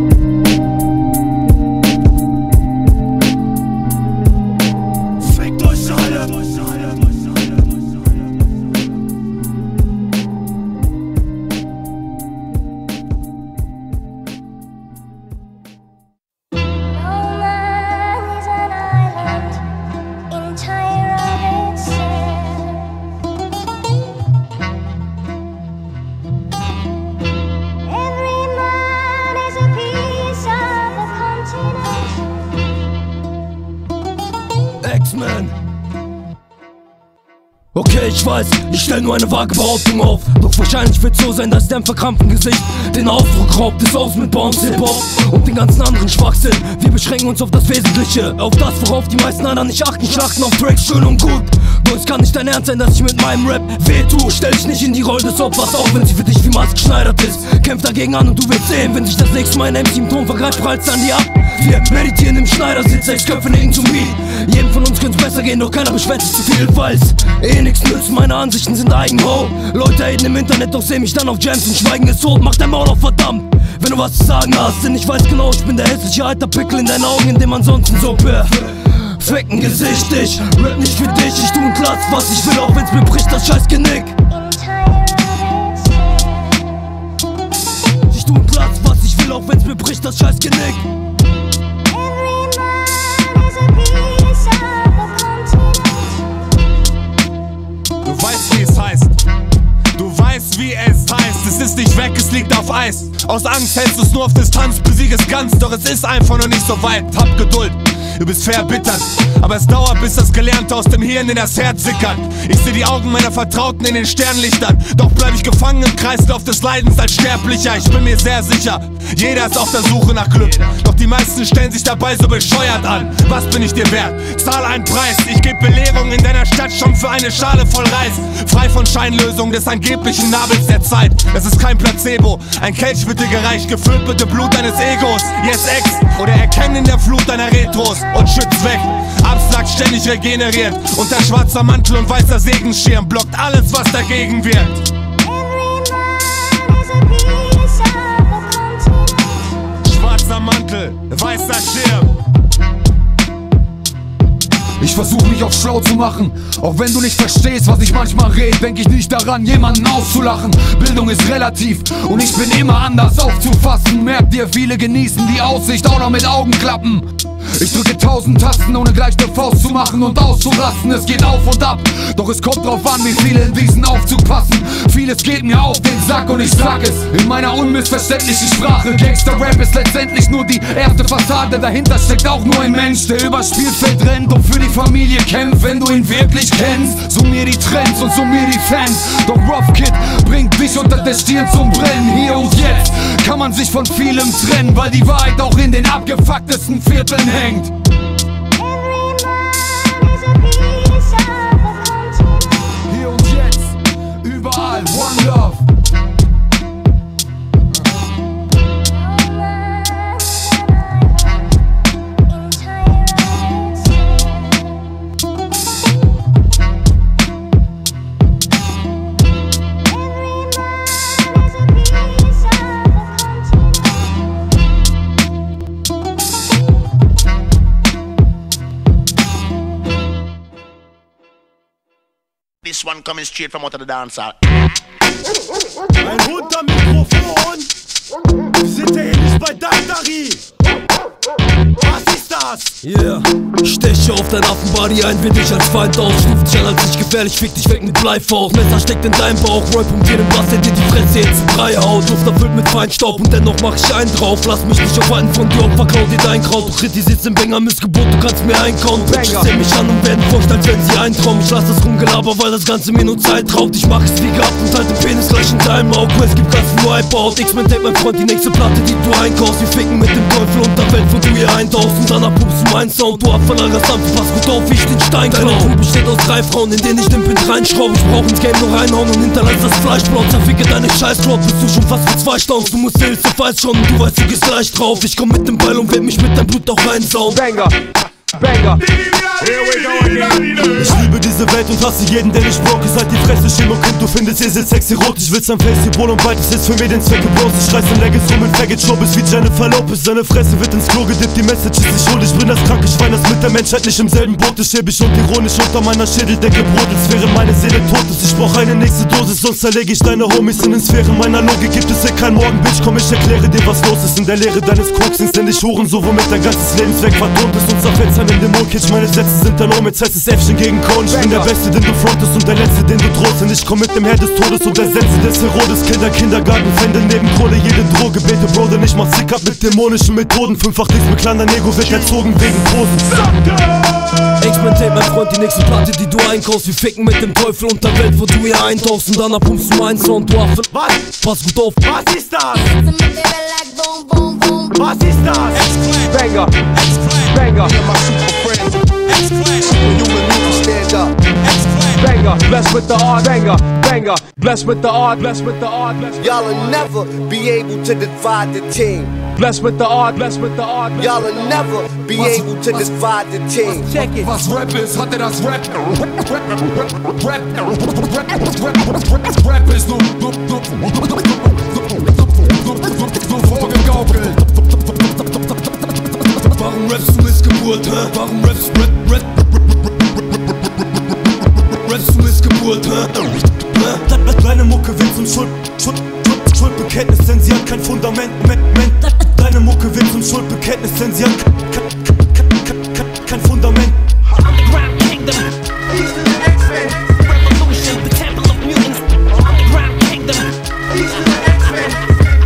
X-Men. Okay, ich weiß, ich stell nur eine vage Behauptung auf. Doch wahrscheinlich wird's so sein, dass dein verkrampften Gesicht den Ausdruck raubt des Aus mit Bounce Hip-Hop und den ganzen anderen Schwachsinn. Wir beschränken uns auf das Wesentliche, auf das, worauf die meisten anderen nicht achten. Schlachten auf Tracks schön und gut. Doch es kann nicht dein Ernst sein, dass ich mit meinem Rap weh tu. Stell dich nicht in die Rolle des Opfers, auch wenn sie für dich wie maßgeschneidert ist. Kämpf dagegen an und du wirst sehen, wenn sich das nächste Mal ein M C im Ton vergreift, prallt's an dir ab. Wir meditieren im Schneidersitz, sechs Köpfe nicken zum Beat. Jedem von uns könnte's besser gehen, doch keiner beschwert sich zu viel, weil's eh nix nützt. Meine Ansichten sind eigen, ho. Leute haten im Internet, doch seh mich dann auf Jams und Schweigen ist tot. Mach dein Maul auf, verdammt, wenn du was zu sagen hast. Denn ich weiß genau, ich bin der hässliche alter Pickel in deinen Augen, in dem ansonsten so perfekten Gesicht. Ich rap nicht für dich, ich tu einen Platz, was ich will, auch wenn's mir bricht das scheiß Genick. Ich tu einen Platz, was ich will, auch wenn's mir bricht das scheiß Genick. Du weißt, wie es heißt. Du weißt, wie es heißt. Es ist nicht weg, es liegt liegt auf Eis. Aus Angst hältst du's nur auf Distanz, besieg es ganz. Doch es ist einfach noch nicht so weit, hab Geduld. Du bist verbittert, aber es dauert, bis das Gelernte aus dem Hirn in das Herz sickert. Ich seh die Augen meiner Vertrauten in den Sternlichtern, doch bleib ich gefangen im Kreislauf des Leidens als Sterblicher. Ich bin mir sehr sicher, jeder ist auf der Suche nach Glück, doch die meisten stellen sich dabei so bescheuert an. Was bin ich dir wert? Zahl einen Preis, ich geb Belehrung in deiner Stadt schon für eine Schale voll Reis. Frei von Scheinlösung des angeblichen Nabels der Zeit. Das ist kein Placebo, ein Kelch wird dir gereicht, gefüllt mit dem Blut deines Egos. Yes, Ex, oder erkennen in der Flut deiner Retros und schützt weg. Abstrakt ständig regeneriert. Unter schwarzer Mantel und weißer Segenschirm blockt alles, was dagegen wirkt. Schwarzer Mantel, weißer Schirm. Ich versuch mich auf schlau zu machen, auch wenn du nicht verstehst, was ich manchmal red, denk ich nicht daran, jemanden auszulachen. Bildung ist relativ und ich bin immer anders aufzufassen. Merkt ihr, viele genießen die Aussicht auch noch mit Augenklappen. Ich drücke tausend Tasten, ohne gleich eine Faust zu machen und auszurasten. Es geht auf und ab, doch es kommt drauf an, wie viele in diesen Aufzug passen. Vieles geht mir auf den Sack und ich sag es in meiner unmissverständlichen Sprache. Gangster-Rap ist letztendlich nur die erste Fassade, dahinter steckt auch nur ein Mensch, der übers Spielfeld rennt und für die Familie kämpft. Wenn du ihn wirklich kennst, summier die Trends und summier die Fans. Doch Rough Kid bringt dich unter der Stirn zum Brennen. Hier und jetzt kann man sich von vielem trennen, weil die Wahrheit auch in den abgefucktesten Vierteln hängt. Hier und jetzt, überall, One Love. This one coming straight from out of the dance hall. Ein Hund am Mikrofon. Wir sind ja hier nicht bei Daktari. Was ist das? Yeah, ich steche auf dein Affenbody ein, will dich als Feind aus. Stuft dich an als nicht gefährlich, fick dich weg mit Bleifaust. Messer steckt in deinem Bauch, Roy punktiert den Bass, der dir die Fresse jetzt in drei haut. Luft erfüllt mit Feinstaub und dennoch mach ich einen drauf. Lass mich nicht aufhalten von dir, Opfer, klau dir dein Kraut. Du kritisierst den Banger, Missgeburt, du kannst mir einkauen. Bitches sehen mich an und werden feucht, als wenn sie eintrauen. Ich lass das Rumgelaber, weil das Ganze mir nur Zeit raubt. Ich mach es wie gehabt und halt den Penis gleich in deinem Auge. Es gibt ganzen Wipeout, X-Men Tape, mein Freund, die nächste Platte, die du einkaufst. Wir ficken mit dem Teufel Unterwelt, wo du hier eintauchst. Und dann abpupst du meinen Sound, du abverlagerst Dampf, pass gut auf, wie ich den Stein klau. Deine Crew besteht aus drei Frauen, in denen ich den Pin reinschraube. Ich brauch ins Game nur reinhauen und hinterlass das Fleischblau. Zerficke deine Scheißcloud, bist du schon fast für zwei Staunst. Du musst Hilfe, falsch schon, du weißt, du gehst gleich drauf. Ich komm mit dem Ball und werd mich mit deinem Blut auch reinsauen. Banger, Banger. Ich liebe diese Welt und hasse jeden, der nicht broke ist. Halt die Fresse, Chemo Kind, du findest ihr seht sexy rot. Ich will's am Festival und beides ist für mich den Zweck gebrochen. Ich reiß den Leggings rum in Faggot Show, bis wie Jennifer Lopez. Seine Fresse wird ins Klo gedippt, die Message ist nicht rot. Ich bin das kranke Schwein, das mit der Menschheit nicht im selben Boot ist. Schäbig und ironisch unter meiner Schädeldecke brodelt, während meine Seele tot ist. Ich brauch eine nächste Dosis, sonst zerlege ich deine Homies in den Sphären meiner Logik. Gibt es hier kein Morgen, Bitch, komm, ich erkläre dir, was los ist in der Leere deines Koksens. Denn ich Huren so, womit dein ganzes Lebenswerk vertont ist. Und zerfetzt an dem Dämon-Kitsch, meine Sätze sind dann um. Jetzt heißt es Äffchen gegen Korn. Ich bin der Beste, den du frontest und der Letzte, den du drohst. Und ich komm mit dem Herr des Todes und ersetze des Herodes. Kinder, Kindergarten, Fände neben Kohle, jede Droge. Bete, Bro, denn ich mach sick ab mit dämonischen Methoden. Fünffach nichts mit kleiner Ego, wird erzogen wegen Posen. X-Men Tape, mein Freund, die nächste Platte, die du einkaufst. Wir ficken mit dem Teufel und der Welt, wo du hier eintauchst. Und danach pumpst du meinen Sound, du Affe. Was? Pass gut auf. Was ist das? Was ist das? Banger, Banger. Banger, blessed with the art, banger, banger, blessed with the art, blessed with the art, blessed. Y'all will never be able to divide the team. Blessed with the art, blessed with the art. Y'all will never be able to divide the team. Check it. Was Rap ist, hatte das Rap. Rap, Rap, Rap ist nur, nur, nur, nur vorgegaukelt. Warum rappst du Missgeburt, hä? Warum rappst du Rap, Rap, rappst du Missgeburt, hä? Deine Mucke wird zum Schuld, Schuld, Schuld, Schuldbekenntnis, denn sie hat kein Fundament, Deine Mucke wird zum Schuldbekenntnis, denn sie hat kein Fundament. Underground kingdom. Revolution, the temple of mutants. Underground kingdom.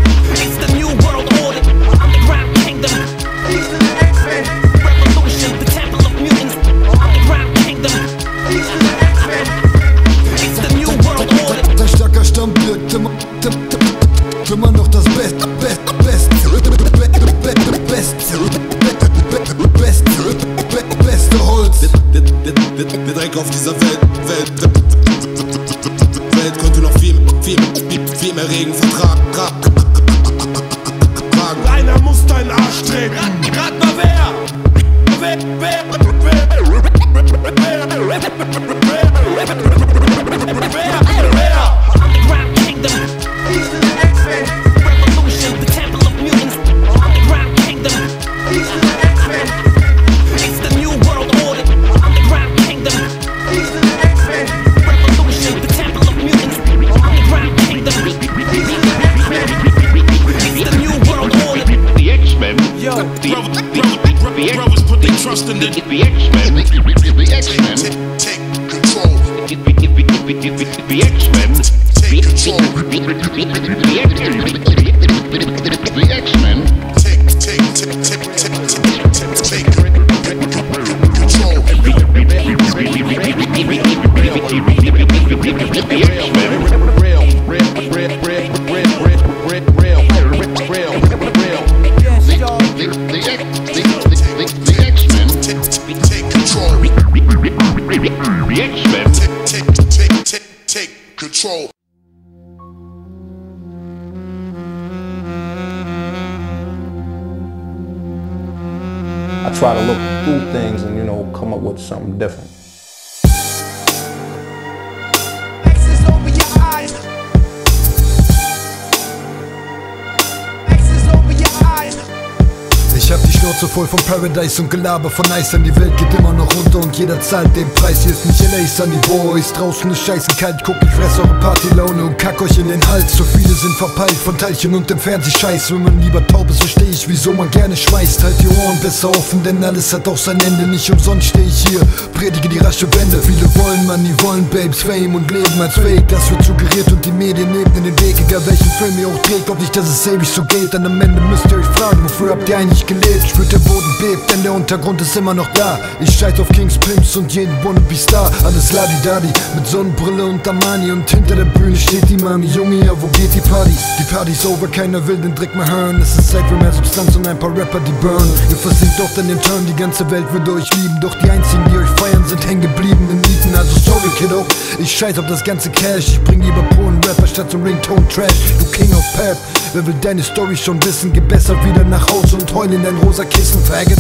beste, beste, beste Holz. Der, der, der, der Dreck auf dieser Welt, Welt, Welt könnte noch viel, viel, viel, viel mehr Regen vertragen. Einer muss deinen Arsch treten. Rat mal wer? Wer, wer, wer, wer, Underground kingdom. He's the X-Men. Revolution, the temple of mutants. Underground kingdom. He's the X-Men. It's the new world order. Underground kingdom. He's the X-Men. Revolution, the temple of mutants. Underground kingdom. It's the new world order. The X-Men. Yo, the, the, the, the brothers put their trust in the, the X-Men. The, the X-Men. Take control. The, the, the, the, the X-Men. Take control. The X-Men. Take, take, take, take, take, take, take control. The X-Men. Real, real, real, real, real, real, real, real, real, real. The, the, the, the, the X-Men. Take control. The X-Men. Take, take, take, take, take control. I try to look through things and, you know, come up with something different. X's over your eyes. X's over your eyes. Ich hab die Schnauze voll von Paradise und Gelaber von Eisern. Die Welt geht immer noch runter und jeder zahlt den Preis. Hier ist nicht L A, Sunny Boys. Draußen ist scheißen kalt, guck, ich fress eure Partylaune und kack euch in den Hals. So viele sind verpeilt von Teilchen und dem Fernsehscheiß. Wenn man lieber taub ist, versteh ich, wieso man gerne schmeißt. Halt die Ohren besser offen, denn alles hat auch sein Ende. Nicht umsonst steh ich hier, predige die rasche Wende. Viele wollen Money, wollen Babes, Fame und leben als Fake. Das wird suggeriert und die Medien ebnen den Weg. Egal welchen Film ihr auch dreht, glaub nicht, dass es ewig so geht. Dann am Ende müsst ihr euch fragen, wofür habt ihr eigentlich gelebt? Spürt der Boden bebt, denn der Untergrund ist immer noch da. Ich scheiß auf Kings, Pimps und jeden Wannabe-Star. Alles Ladi-Dadi, mit Sonnenbrille und Armani. Und hinter der Bühne steht die Mami. Junge, ja, wo geht die Party? Die Party's over, keiner will den Dreck mehr hören. Es ist Zeit für mehr Substanz und ein paar Rapper, die burn. Ihr versinkt oft in den Turn, die ganze Welt würde euch lieben. Doch die einzigen, die euch feiern, sind hängen geblieben in Mieten. Also sorry, Kiddo, ich scheiß auf das ganze Cash. Ich bring lieber puren Rapper statt zum Ringtone-Trash. Du King of Pep, wer will deine Story schon wissen? Geh besser wieder nach Hause und heul in dein rosa Kissen, Faggot.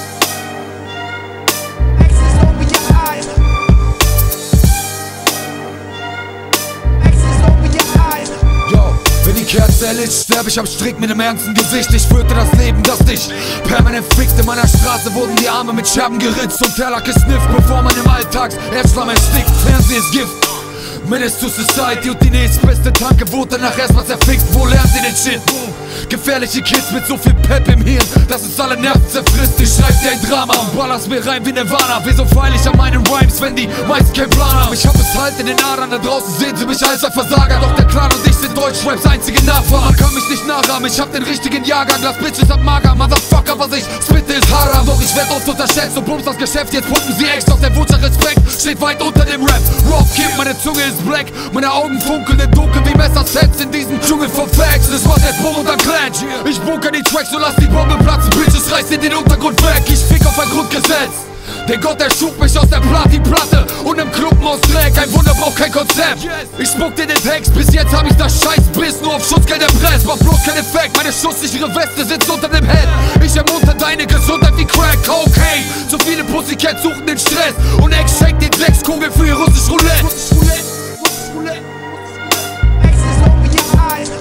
Wenn die Kerze erlischt, sterb ich am Strick mit dem ernsten Gesicht. Ich führte das Leben, das dich permanent fickt. In meiner Straße wurden die Arme mit Scherben geritzt und Teller gesnifft, bevor man im Alltags Erdschlamm erstickt. Fernsehen ist Gift, Menace to Society und die nächstbeste Tanke wurde danach erstmal zerfickt. Wo lernt ihr den Shit? Gefährliche Kids mit so viel Pep im Hirn, dass es alle Nerven zerfrisst. Ich schreib dir ein Drama und baller's mir rein wie Nirvana. Wieso feil ich an meinen Rhymes, wenn die meisten kein Plan haben? Ich hab es halt in den Adern, da draußen sehen sie mich als ein Versager. Doch der Clan und ich sind Deutschraps einzige Nachfahren. Man kann mich nicht nachhaben, ich hab den richtigen Jahrgang. Das Bitches ab mager, Motherfucker, was ich spitte ist Haram. Doch ich werd oft unterschätzt und bums das Geschäft. Jetzt pumpen sie echt, doch der Wunsch nach Respekt steht weit unter dem Rap. Rob Kid, meine Zunge ist black, meine Augen funkeln im Dunkeln wie Messersets in diesem Dschungel von Facts. Das macht jetzt Bumm und dann Clanch. Ich bunker die Tracks, so lass die Bombe platzen. Bitches, reiß dir den Untergrund weg. Ich fick auf ein Grundgesetz. Der Gott erschuf mich aus der Platinplatte und im Klumpen aus Dreck. Ein Wunder braucht kein Konzept. Ich spuck dir den Text, bis jetzt hab ich das Scheißbiss nur auf Schutzgeld erpresst. Mach bloß keinen Effekt, meine schusssichere Weste sitzt unter dem Head. Ich ermunter deine Gesundheit wie Crack, okay. Zu viele Pussycats suchen den Stress und Ex schenkt den Dreckskugel für ihr russisch Roulette. Russisch Roulette, Russisch Roulette. X's over your eyes.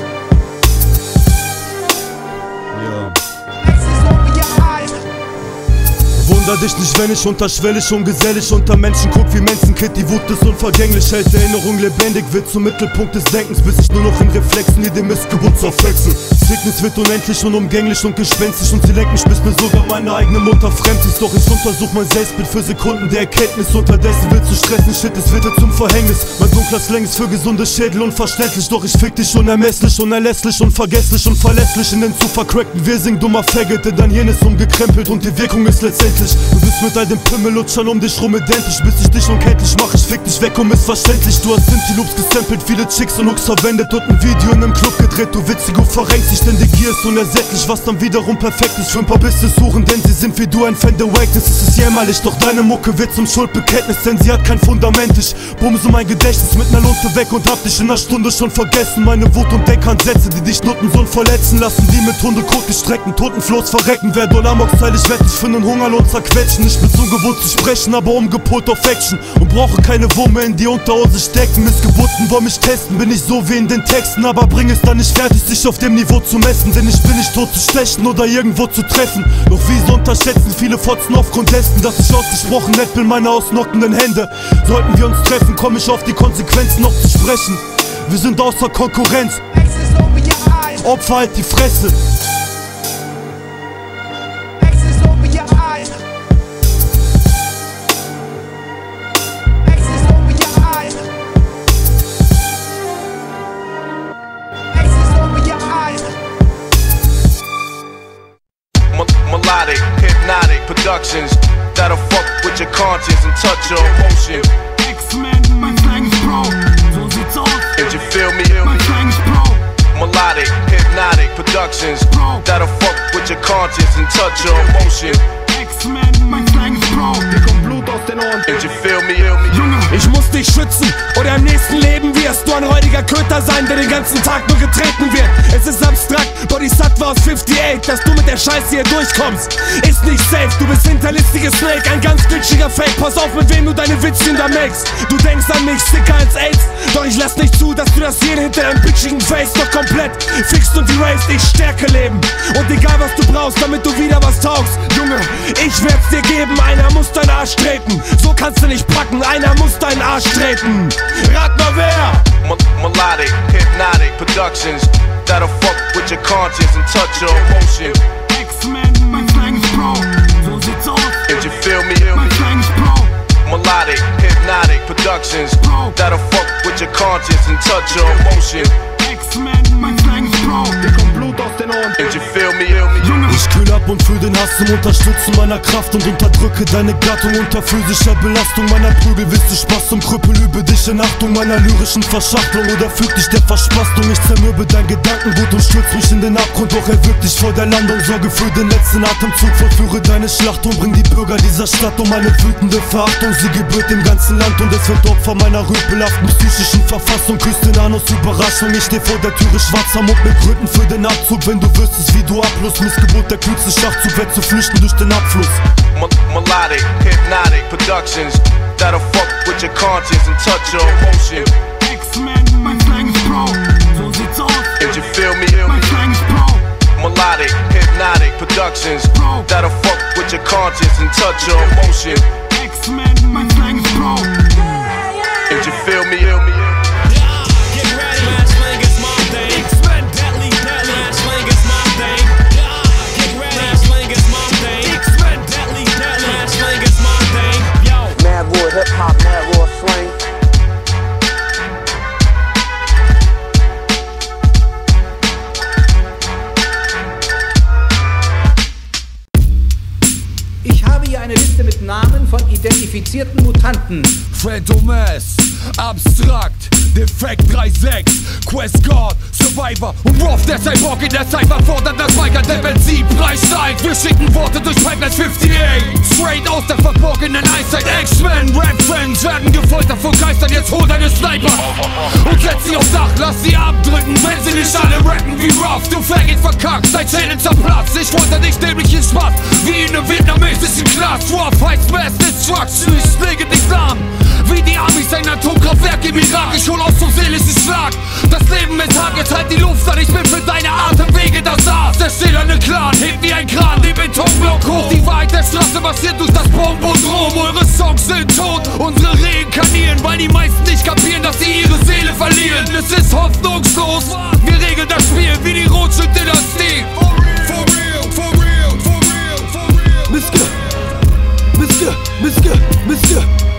Wunder dich nicht, wenn ich unterschwellig und gesellig unter Menschen guck wie Menschenkid. Die Wut ist unvergänglich, hält Erinnerung lebendig, wird zum Mittelpunkt des Denkens, bis ich nur noch in Reflexen jede Missgeburt zerflexen. Sickness wird unendlich und umgänglich und gespenstisch und sie lenkt mich, bis mir sogar meine eigene Mutter fremd ist. Doch ich untersuch mein Selbstbild für Sekunden der Erkenntnis. Unterdessen wird zu stressen, shit, es wird zum Verhängnis. Mein dunkler Slang ist für gesunde Schädel unverständlich. Doch ich fick dich unermesslich, unerlässlich, unvergesslich und verlässlich. In den zu vercrackten Wirsing dummer Faggot, denn dein Hirn ist umgekrempelt und die Wirkung ist letztendlich. Du bist mit all dem Pimmellutschern um dich rum identisch, bis ich dich unkenntlich mach, ich fick dich weg und missverständlich. Du hast Sinti-Loops gesampelt, viele Chicks und Hooks verwendet und ein Video in nem Club gedreht. Du Witzigo verrenkst dich Gegenstände Gier ist unersättlich, was dann wiederum perfekt ist für ein paar Business-Suchen, denn sie sind wie du ein Fan der Wakeness. Es ist jämmerlich, doch deine Mucke wird zum Schuldbekenntnis, denn sie hat kein Fundament. Ich bumse mein Gedächtnis mit ner Lunte weg und hab dich in ner Stunde schon vergessen. Meine Wut und Deckhandsätze, die dich nutten sollen verletzen lassen, die mit Hundekot gestreckten Totenflohs verrecken. Wer Dollarmox-Teil, ich werd dich für nen Hungerlohn zerquetschen. Ich bin so gewohnt zu sprechen, aber umgepolt auf Action und brauche keine Wumme in die Unterhose stecken. Missgeburten wollen mich testen, bin ich so wie in den Texten, aber bring es dann nicht fertig, sich auf dem Niveau zu messen, denn ich bin nicht tot zu stechen oder irgendwo zu treffen. Doch wieso unterschätzen viele Fotzen aufgrund dessen, dass ich ausgesprochen nett bin, meine ausnockenden Hände. Sollten wir uns treffen, komm ich auf die Konsequenzen noch zu sprechen. Wir sind außer Konkurrenz. Opfer, halt die Fresse. Melodic, hypnotic productions that'll fuck with your conscience and touch your emotion. X-Men, mein Slang ist Pro, so sieht's aus. And you feel me? Mein Slang ist Pro. Melodic, hypnotic productions that'll fuck with your conscience and touch your emotion. X-Men, mein Slang ist Pro. Hier kommt Blut aus den Ohren. And you feel me? Junge, ich muss dich schützen, oder im nächsten Leben wirst du ein räudiger Köter sein, der den ganzen Tag nur getreten wird. Es ist abstrakt, Bodhisattva aus fünfundfünfzig, dass du mit der Scheiße hier durchkommst. Ist nicht safe, du bist hinterlistige Snake, ein ganz glitschiger Fake. Pass auf, mit wem du deine Witzchen da makest. Du denkst an mich, sicker als AIDS, doch ich lass nicht zu, dass du das hier hinter deinem bitchigen Face noch komplett fixt und erased. Ich stärke Leben und egal was du brauchst, damit du wieder was taugst. Junge, ich werd's dir geben, einer muss deinen Arsch treten. So kannst du nicht packen, einer muss deinen Arsch treten. Rat mal wer! M melodic, hypnotic productions that'll fuck with your conscience and touch your emotion. X-Men, mein Slang ist Pro, so sieht's aus. And you feel me? Mein Slang ist Pro. Melodic, hypnotic productions that'll fuck with your conscience and touch your emotion. X-Men, mein Slang ist Pro. Hier kommt Blut aus den Ohren. And you feel me? Ich kühl ab und fühl den Hass zum Unterstützen meiner Kraft und unterdrücke deine Gattung unter physischer Belastung meiner Prügel. Willst du Spaß zum Krüppel, übe dich in Achtung meiner lyrischen Verschachtelung oder füg dich der Verspastung. Ich zermürbe dein Gedankengut und stürz mich in den Abgrund, doch erwürg dich vor der Landung. Sorge für den letzten Atemzug, vollführe deine Schlacht und bring die Bürger dieser Stadt um eine wütende Verachtung. Sie gebührt dem ganzen Land und es wird Opfer meiner rüpelhaften psychischen Verfassung. Küsst den Anus, Überraschung, ich steh vor der Türe schwarz am Mund mit Gründen für den Abzug. Wenn du wüsstest, wie du ablust, Missgeburt der kühlste Schachzug, wär zu flüchten durch den Abfluss. M melodic, hypnotic productions that'll fuck with your conscience and touch your emotion. X-Men, mein Slang ist Pro, so sieht's aus. And you feel me? Mein Slang ist Pro. Melodic, hypnotic productions that'll fuck with your conscience and touch your emotion. X-Men, mein Slang ist Pro. And you feel me? Hip-Hop, Mad Raw Slang. Ich habe hier eine Liste mit Namen von identifizierten Mutanten. Phantom S, Abstrakt, Defekt drei sechs, Quest God, Survivor und Roth, der Cyborg in der Cypher fordert das Weigern der Benzin preissteigt. Wir schicken Worte durch Pipeline fünfundfünfzig, straight aus der verborgenen Eiszeit. X-Men, Rap-Fans werden gefoltert von Geistern, jetzt hol deine Sniper und setz sie aufs Dach, lass sie abdrücken, wenn sie nicht alle rappen wie Roth. Du Faggot verkackst, dein Zähnen zerplatzt, ich wollte dich nämlich in Spaß, wie in einem vietnamesischen Knast. Roth heißt Mass Destruction, ich lege dich lahm, wie die Amis ein Atomkraftwerk im Irak. Ich hol aus so seelischen Schlag, das Leben ist hart, jetzt halt die Luft an, ich bin für deine Atemwege das Aas. Der stählerne Clan hebt wie ein Kran, den Betonblock hoch. Die Wahrheit der Straße marschiert durch das Bombodrom. Eure Songs sind tot, unsere reinkarnieren, weil die meisten nicht kapieren, dass sie ihre Seele verlieren. Es ist hoffnungslos, wir regeln das Spiel wie die Rothschild-Dynastie. For real, for real, for real, for real. Miske, Miske, Miske, Miske. Du machst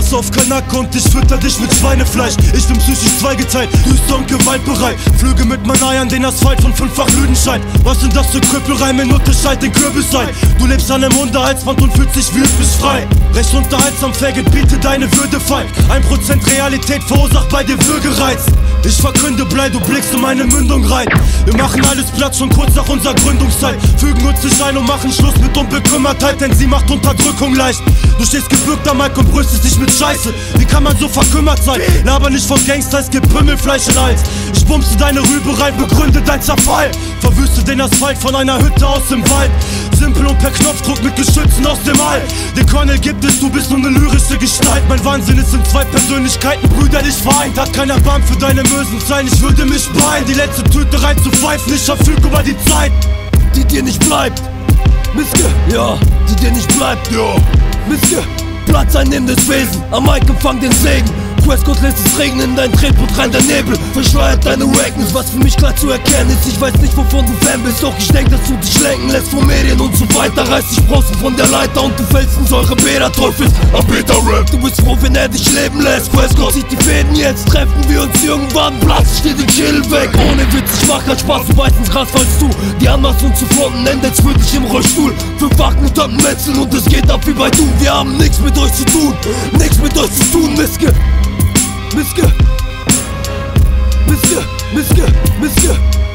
Scheiß auf Kanake und ich fütter dich mit Schweinefleisch. Ich bin psychisch zweigeteilt, düster und gewaltbereit. Flüge mit meinen Eiern den Asphalt von fünffach Lüdenscheid. Was sind das für Krüppelreime, in Unterscheid den Kürbis sein. Du lebst an einem Unterhaltsband und fühlst dich wie bist frei. Recht unterhaltsam, Faggot, biete deine Würde feig. Ein Prozent Realität verursacht bei dir Würgereiz. Ich verkünde, blei, du blickst in meine Mündung rein. Wir machen alles Platz schon kurz nach unserer Gründungszeit. Fügen uns nicht ein und machen Schluss mit Unbekümmertheit, denn sie macht Unterdrückung leicht. Du stehst gebückt am Mike und brüstest dich mit Scheiße. Wie kann man so verkümmert sein? Laber nicht von Gangster, es gibt Pümmelfleisch in Hals. Ich bumste deine Rübe rein, begründe dein Zerfall. Verwüste den Asphalt von einer Hütte aus dem Wald. Simpel und per Knopfdruck mit Geschützen aus dem All. Den Colonel gibt es, du bist nur eine lyrische Gestalt. Mein Wahnsinn ist in zwei Persönlichkeiten brüderlich vereint. Hat keiner Erbarm für deine Mösen sein, ich würde mich beeilen, die letzte Tüte reinzupfeifen. Ich verfüge über die Zeit, die dir nicht bleibt. Miske, ja, die dir nicht bleibt, ja. Miske, Platz einnehmendes Wesen, am Mic empfang den Segen. Questcode lässt es regnen, dein Tretboot rein der Nebel verschleiert deine Wackness, was für mich klar zu erkennen ist. Ich weiß nicht, wovon du Fan bist, doch ich denk, dass du dich lenken lässt von Medien und so weiter. Reiß dich Sprossen von der Leiter und du fällst in Säurebäder, Teufels Beta-Rap. Du bist froh, wenn er dich leben lässt. Questcode zieht die Fäden, jetzt treffen wir uns irgendwann. Platz, ich dir den Schädel weg, ohne Witz, ich mach keinen Spaß, du beißt ins Gras, falls du die anmachst und zu fronten endest für dich im Rollstuhl. Fünf Wachmutanten metzeln und es geht ab wie bei du. Wir haben nichts mit euch zu tun, nichts mit euch zu tun, Miske. Miske, Miske, Miske, Miske.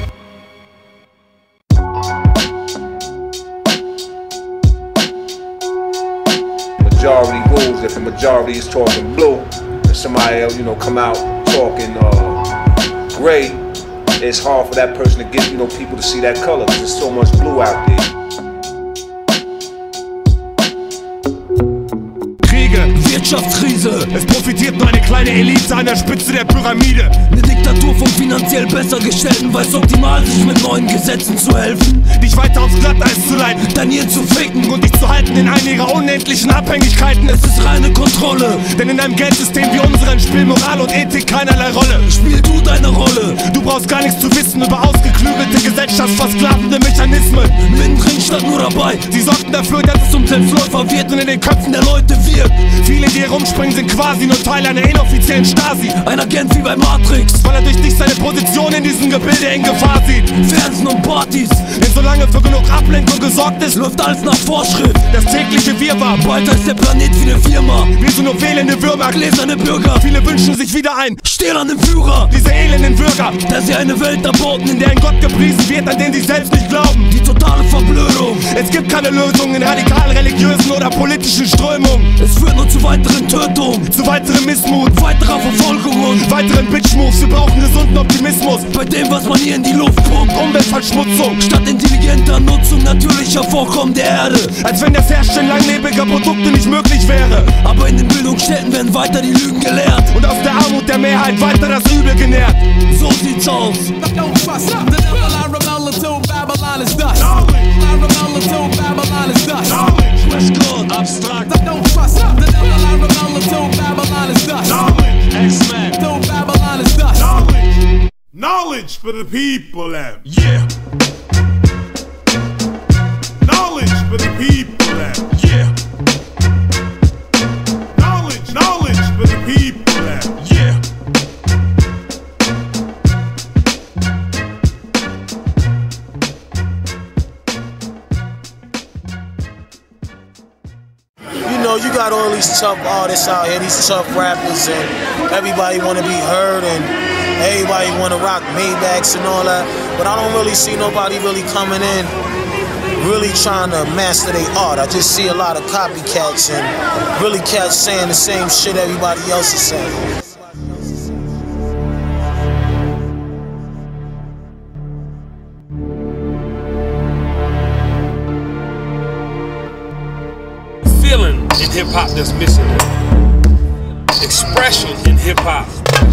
Majority rules. If the majority is talking blue, and somebody else, you know, come out talking uh, gray, it's hard for that person to get, you know, people to see that color because there's so much blue out there. Wirtschaftskrise. Es profitiert nur eine kleine Elite an der Spitze der Pyramide. Eine Diktatur von finanziell besser gestellten weiß optimal, sich mit neuen Gesetzen zu helfen. Dich weiter aufs Glatteis zu leiten, dann hier zu ficken und dich zu halten in einer ihrer unendlichen Abhängigkeiten. Es ist reine Kontrolle, denn in einem Geldsystem wie unseren spielen Moral und Ethik keinerlei Rolle. Spiel du deine Rolle. Du brauchst gar nichts zu wissen über ausgeklügelte gesellschaftsversklavende Mechanismen. Mittendrin statt nur dabei. Sie sorgten dafür, dass es zum Selbstläufer wird und in den Köpfen der Leute wirkt. Viele, die herumspringen, sind quasi nur Teil einer inoffiziellen Stasi. Ein Agent wie bei Matrix, weil er durch dich seine Position in diesem Gebilde in Gefahr sieht. Fernsehen und Partys, denn solange für genug Ablenkung gesorgt ist, läuft alles nach Vorschrift. Das tägliche Wirrwarr, bald ist der Planet wie eine Firma. Wir sind nur fehlende Würmer, gläserne Bürger. Viele wünschen sich wieder ein stählernen Führer. Diese elenden Bürger, dass sie eine Welt erbauten, in der ein Gott gepriesen wird, an den sie selbst nicht glauben. Die totale Verblödung. Es gibt keine Lösung in radikal religiösen oder politischen Strömungen. Es führt nur zu weiteren Tötungen, zu weiterem Missmut, weiterer Verfolgung und weiteren Bitch-Moves. Wir brauchen gesunden Optimismus bei dem, was man hier in die Luft pumpt. Umweltverschmutzung statt intelligenter Nutzung natürlicher Vorkommen der Erde. Als wenn das Herstellen langlebiger Produkte nicht möglich wäre. Aber in den Bildungsstätten werden weiter die Lügen gelehrt und aus der Armut der Mehrheit weiter das Übel genährt. So sieht's aus. Abstract. Don't fuss up. The devil I rebel until Babylon is dust. Knowledge. X-Men. Till Babylon is dust. Knowledge. Knowledge for the people, them. Yeah. Knowledge for the people, them. Yeah. Knowledge. Knowledge for the people, them. Yeah. You got all these tough artists out here, these tough rappers, and everybody want to be heard, and everybody want to rock Maybachs and all that. But I don't really see nobody really coming in, really trying to master their art. I just see a lot of copycats and really cats saying the same shit everybody else is saying. In hip-hop that's missing. Expression in hip-hop.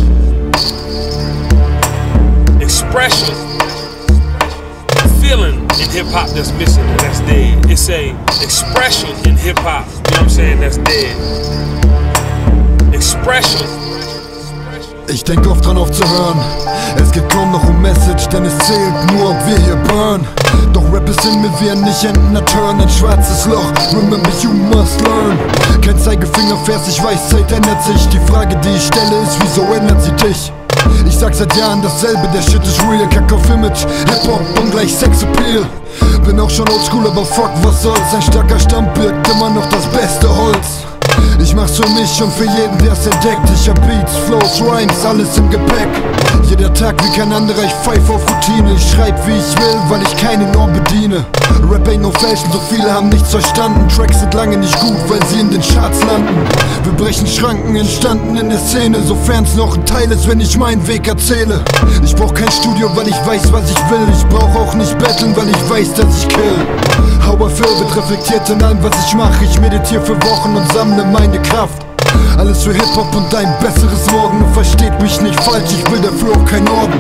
Expression. Feeling in hip-hop that's missing, that's dead. It's a expression in hip-hop, you know what I'm saying, that's dead. Expression. Ich denk oft dran aufzuhören. Es geht kaum noch um Message, denn es zählt nur, ob wir hier burn. Doch Rap ist in mir wie ein nicht endender Turn, ein schwarzes Loch. Remember you must learn. Kein Zeigefingervers, ich weiß, Zeit ändert sich. Die Frage, die ich stelle, ist, wieso ändert sie dich? Ich sag seit Jahren dasselbe, der Shit ist real. Kack auf Image, Hip-Hop und gleich Sexappeal. Bin auch schon oldschool, aber fuck, was soll's. Ein starker Stamm birgt immer noch das beste Holz. Ich mach's für mich und für jeden, der's entdeckt. Ich hab Beats, Flows, Rhymes, alles im Gepäck. Jeder Tag wie kein anderer, ich pfeif auf Routine. Ich schreib wie ich will, weil ich keine Norm bediene. Rap ain't no fashion, so viele haben nichts verstanden. Tracks sind lange nicht gut, weil sie in den Charts landen. Wir brechen Schranken, entstanden in der Szene. Sofern's noch ein Teil ist, wenn ich meinen Weg erzähle. Ich brauch kein Studio, weil ich weiß, was ich will. Ich brauch auch nicht betteln, weil ich weiß, dass ich kill. How I feel wird reflektiert in allem, was ich mache. Ich meditiere für Wochen und sammle meine Kraft. Alles für Hip-Hop und ein besseres Morgen. Und versteht mich nicht falsch, ich will dafür auch keinen Orden.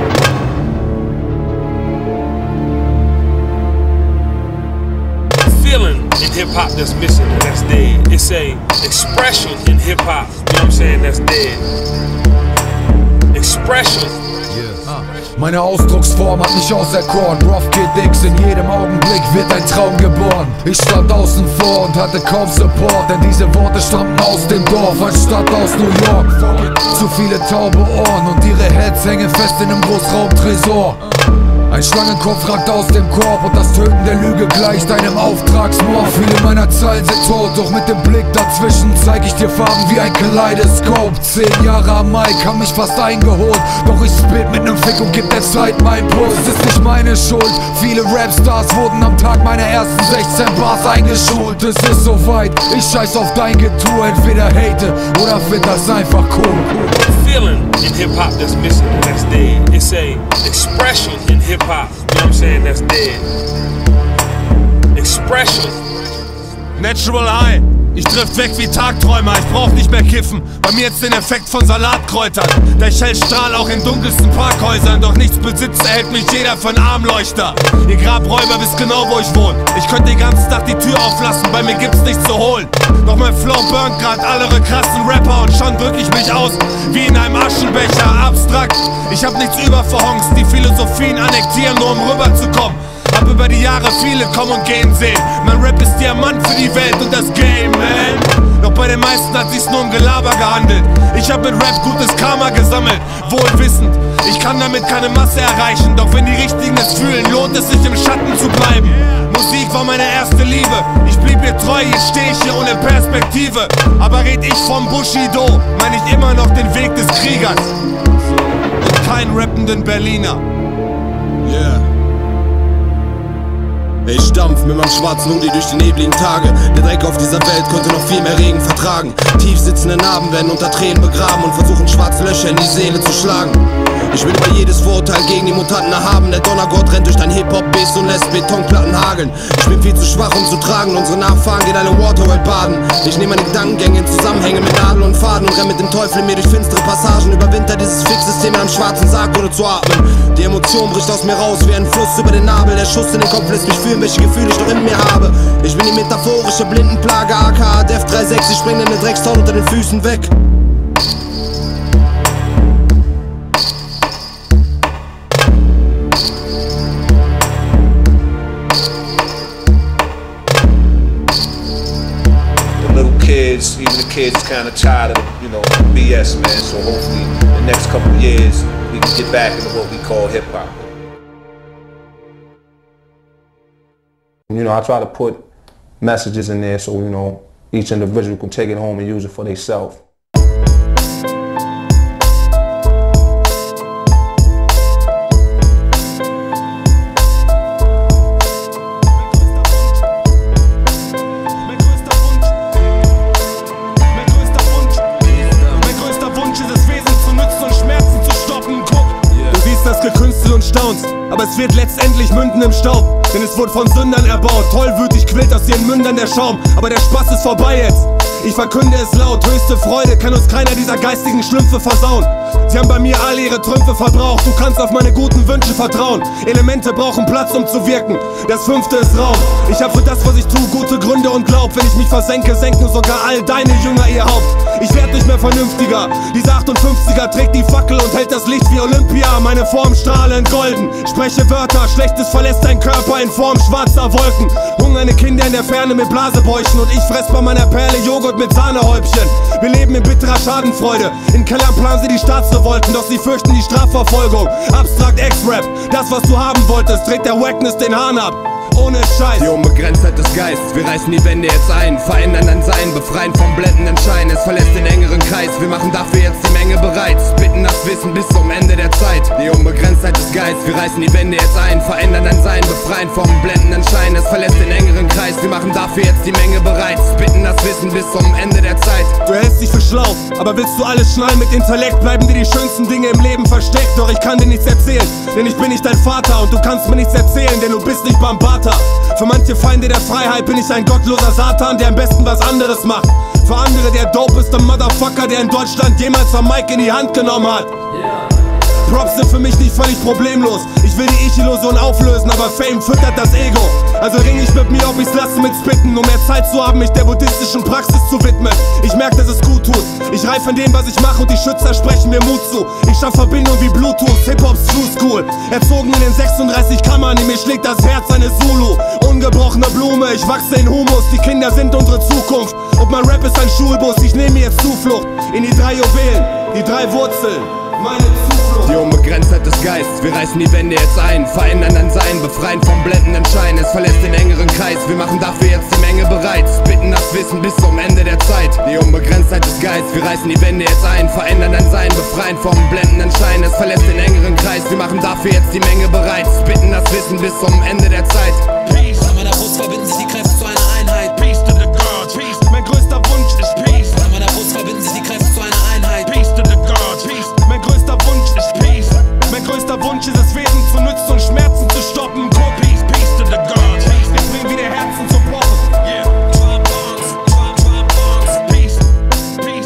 Feeling in hip-hop that's missing, that's dead. It's a expression in hip-hop, you know what I'm saying, that's dead. Expression. Meine Ausdrucksform hat mich auserkoren. Rough Kid X, in jedem Augenblick wird ein Traum geboren. Ich stand außen vor und hatte kaum Support, denn diese Worte stammten aus dem Dorf, anstatt aus New York. Zu viele taube Ohren und ihre Heads hängen fest in einem Großraumtresor. Ein Schlangenkopf ragt aus dem Korb und das Töten der Lüge gleicht einem Auftragsmord. Viele meiner Zeilen sind tot, doch mit dem Blick dazwischen zeig ich dir Farben wie ein Kaleidoskop. Zehn Jahre am Mic haben mich fast eingeholt, doch ich spit mit nem Fick und gib der Zeit meinen Puls. Es ist nicht meine Schuld, viele Rapstars wurden am Tag meiner ersten sechzehn Bars eingeschult. Es ist soweit, ich scheiß auf dein Getue, entweder hate oder find das einfach cool. Feeling in hip-hop that's missing, that's dead. It's a expression in hip-hop, you know what I'm saying, that's dead. Expression. Natural High. Ich drift weg wie Tagträumer, ich brauch nicht mehr kiffen. Bei mir jetzt den Effekt von Salatkräutern. Der Shell-Strahl auch in dunkelsten Parkhäusern. Doch nichts besitzt, erhält mich jeder für einen Armleuchter. Ihr Grabräuber wisst genau, wo ich wohne. Ich könnte den ganzen Tag die Tür auflassen, bei mir gibt's nichts zu holen. Doch mein Flow burnt grad alle krassen Rapper. Und schon drück ich mich aus, wie in einem Aschenbecher. Abstrakt, ich hab nichts überverhongst. Die Philosophien annektieren, nur um rüberzukommen. Hab über die Jahre viele kommen und gehen sehen. Mein Rap ist Diamant für die Welt und das Game, man. Doch bei den meisten hat sich's nur um Gelaber gehandelt. Ich hab mit Rap gutes Karma gesammelt, wohlwissend, ich kann damit keine Masse erreichen. Doch wenn die Richtigen es fühlen, lohnt es sich im Schatten zu bleiben. Musik war meine erste Liebe, ich blieb ihr treu, jetzt steh ich hier ohne Perspektive. Aber red ich vom Bushido, mein ich immer noch den Weg des Kriegers und keinen rappenden Berliner. Yeah. Ich dampf mit meinem schwarzen Hoodie durch die nebligen Tage. Der Dreck auf dieser Welt könnte noch viel mehr Regen vertragen. Tief sitzende Narben werden unter Tränen begraben und versuchen schwarze Löcher in die Seele zu schlagen. Ich will über jedes Vorurteil gegen die Mutanten erhaben. Der Donnergott rennt durch dein Hip-Hop-Biss und lässt Betonplatten hageln. Ich bin viel zu schwach, um zu tragen. Unsere Nachfahren gehen eine Waterworld baden. Ich nehme meine Gedankengänge in Zusammenhänge mit Nadel und Faden und renn mit dem Teufel in mir durch finstere Passagen. Überwinter dieses Fixsystem in einem schwarzen Sarg, ohne zu atmen. Die Emotion bricht aus mir raus wie ein Fluss über den Nabel. Der Schuss in den Kopf lässt mich fühlen, welche Gefühle ich noch in mir habe. Ich bin die metaphorische Blindenplage, aka Def drei sechs. Ich spring in den Dreckstown unter den Füßen weg. Kids, even the kids is kind of tired of, you know, B S, man. So hopefully the next couple of years we can get back into what we call hip hop. You know, I try to put messages in there so, you know, each individual can take it home and use it for themselves. Aber es wird letztendlich münden im Staub, denn es wurde von Sündern erbaut. Tollwütig quillt aus ihren Mündern der Schaum, aber der Spaß ist vorbei jetzt. Ich verkünde es laut, höchste Freude kann uns keiner dieser geistigen Schlümpfe versauen. Sie haben bei mir alle ihre Trümpfe verbraucht, du kannst auf meine guten Wünsche vertrauen. Elemente brauchen Platz, um zu wirken, das fünfte ist Raum. Ich hab für das, was ich tue, gute Gründe und glaub, wenn ich mich versenke, senken sogar all deine Jünger ihr Haupt. Ich werd nicht mehr vernünftiger, dieser achtundfünfziger trägt die Fackel und hält das Licht wie Olympia. Meine Form strahlend golden, spreche Wörter, Schlechtes verlässt dein Körper in Form schwarzer Wolken. Hungernde Kinder in der Ferne mit Blasebäuchen und ich fress bei meiner Perle Joghurt mit Sahnehäubchen. Wir leben in bitterer Schadenfreude, in Kellern planen sie die Staatsrevolten, doch sie fürchten die Strafverfolgung. Abstrakt Ex-Rap, das was du haben wolltest, trägt der Wackness den Hahn ab. Ohne Scheiß. Die Unbegrenztheit des Geistes, wir reißen die Wände jetzt ein, verändern dein Sein, befreien vom blendenden Schein. Es verlässt den engeren Kreis, wir machen dafür jetzt die Menge bereit, bitten das Wissen bis zum Ende der Zeit. Die Unbegrenztheit des Geistes, wir reißen die Wände jetzt ein, verändern dein Sein, befreien vom blendenden Schein. Es verlässt den engeren Kreis, wir machen dafür jetzt die Menge bereit, bitten das Wissen bis zum Ende der Zeit. Du hältst dich für schlau, aber willst du alles schnallen mit Intellekt, bleiben dir die schönsten Dinge im Leben versteckt. Doch ich kann dir nichts erzählen, denn ich bin nicht dein Vater und du kannst mir nichts erzählen, denn du bist nicht Bambata. Für manche Feinde der Freiheit bin ich ein gottloser Satan, der am besten was anderes macht. Für andere der dopeste Motherfucker, der in Deutschland jemals am Mic in die Hand genommen hat. Props sind für mich nicht völlig problemlos. Ich will die Ich-Illusion auflösen, aber Fame füttert das Ego. Also ring ich mit mir, ob ich's lasse mit Spitten, um mehr Zeit zu haben, mich der buddhistischen Praxis zu widmen. Ich merk, dass es gut tut. Ich reif in dem, was ich mache und die Schützer sprechen mir Mut zu. Ich schaff Verbindung wie Bluetooth, Hip-Hop's True School. Erzogen in den sechsunddreißig Kammern, in mir schlägt das Herz eine Zulu. Ungebrochene Blume, ich wachse in Humus, die Kinder sind unsere Zukunft. Und mein Rap ist ein Schulbus, ich nehme jetzt Zuflucht in die drei Juwelen, die drei Wurzeln. Meine Zuflucht. Die Unbegrenztheit des Geistes, wir reißen die Wände jetzt ein, verändern dein Sein, befreien vom blendenden Schein. Es verlässt den engeren Kreis, wir machen dafür jetzt die Menge bereit, bitten das Wissen bis zum Ende der Zeit. Die Unbegrenztheit des Geistes, wir reißen die Wände jetzt ein, verändern dein Sein, befreien vom blendenden Schein. Es verlässt den engeren Kreis, wir machen dafür jetzt die Menge bereit, bitten das Wissen bis zum Ende der Zeit. Peace, an meiner Brust verbinden sich die Kräfte zu einer Einheit. Peace to the gods, peace, mein größter Wunsch ist Peace. An meiner Brust verbinden sich die Kräfte zu einer Einheit. Peace to the gods, peace, mein größter Wunsch ist Peace. Mein größter Wunsch ist es, Wesen zu nützen und Schmerzen zu stoppen. Core Peace, Peace to the gods, wir bringen wieder Herzen zum Pochen. Yeah. Peace, Peace,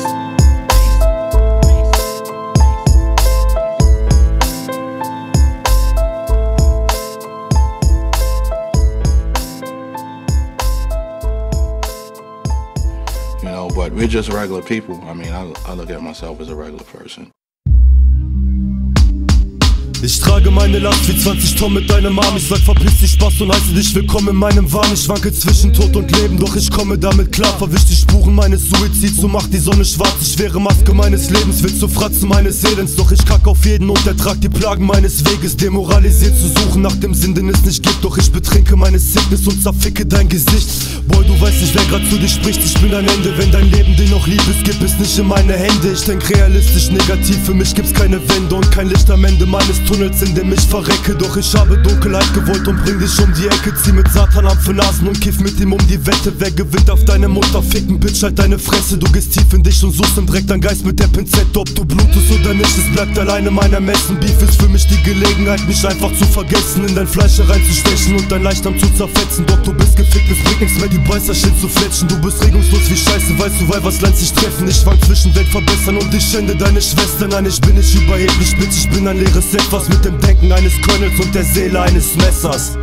You know, but we're just regular people. I mean, I, I look at myself as a regular person. Ich trage meine Last wie zwanzig Tonnen mit deinem Arm. Ich sag verpiss dich Spaß und heiße dich willkommen in meinem Wahn. Ich wanke zwischen Tod und Leben, doch ich komme damit klar. Verwisch die Spuren meines Suizids, so macht die Sonne schwarz. Ich wäre Maske meines Lebens, will zu Fratzen meines Elends. Doch ich kack auf jeden und ertrag die Plagen meines Weges. Demoralisiert zu suchen nach dem Sinn, den es nicht gibt. Doch ich betrinke meine Sickness und zerficke dein Gesicht. Boy, du weißt nicht, wer grad zu dir spricht, ich bin dein Ende. Wenn dein Leben dir noch lieb ist, gib es nicht in meine Hände. Ich denk realistisch, negativ, für mich gibt's keine Wände und kein Licht am Ende meines Tunnels, in dem ich verrecke. Doch ich habe Dunkelheit gewollt und bring dich um die Ecke. Zieh mit Satan am für Nasen und kiff mit ihm um die Wette. Wer gewinnt auf deine Mutter, ficken, Bitch, halt deine Fresse. Du gehst tief in dich und suchst im Dreck dein Geist mit der Pinzette. Ob du blutest oder nicht, es bleibt alleine mein Ermessen. Beef ist für mich die Gelegenheit, mich einfach zu vergessen, in dein Fleisch hereinzustechen und dein Leichnam zu zerfetzen. Doch du bist gefickt, es bringt nichts mehr, die Beißerchen zu fletschen. Du bist regungslos wie Scheiße, weißt du, weil was Land sich treffen. Ich schwank zwischen Welt verbessern und ich schände deine Schwester. Nein, ich bin nicht überheblich, Bitch, ich bin ein leeres Etwas mit dem Denken eines Kernels und der Seele eines Messers.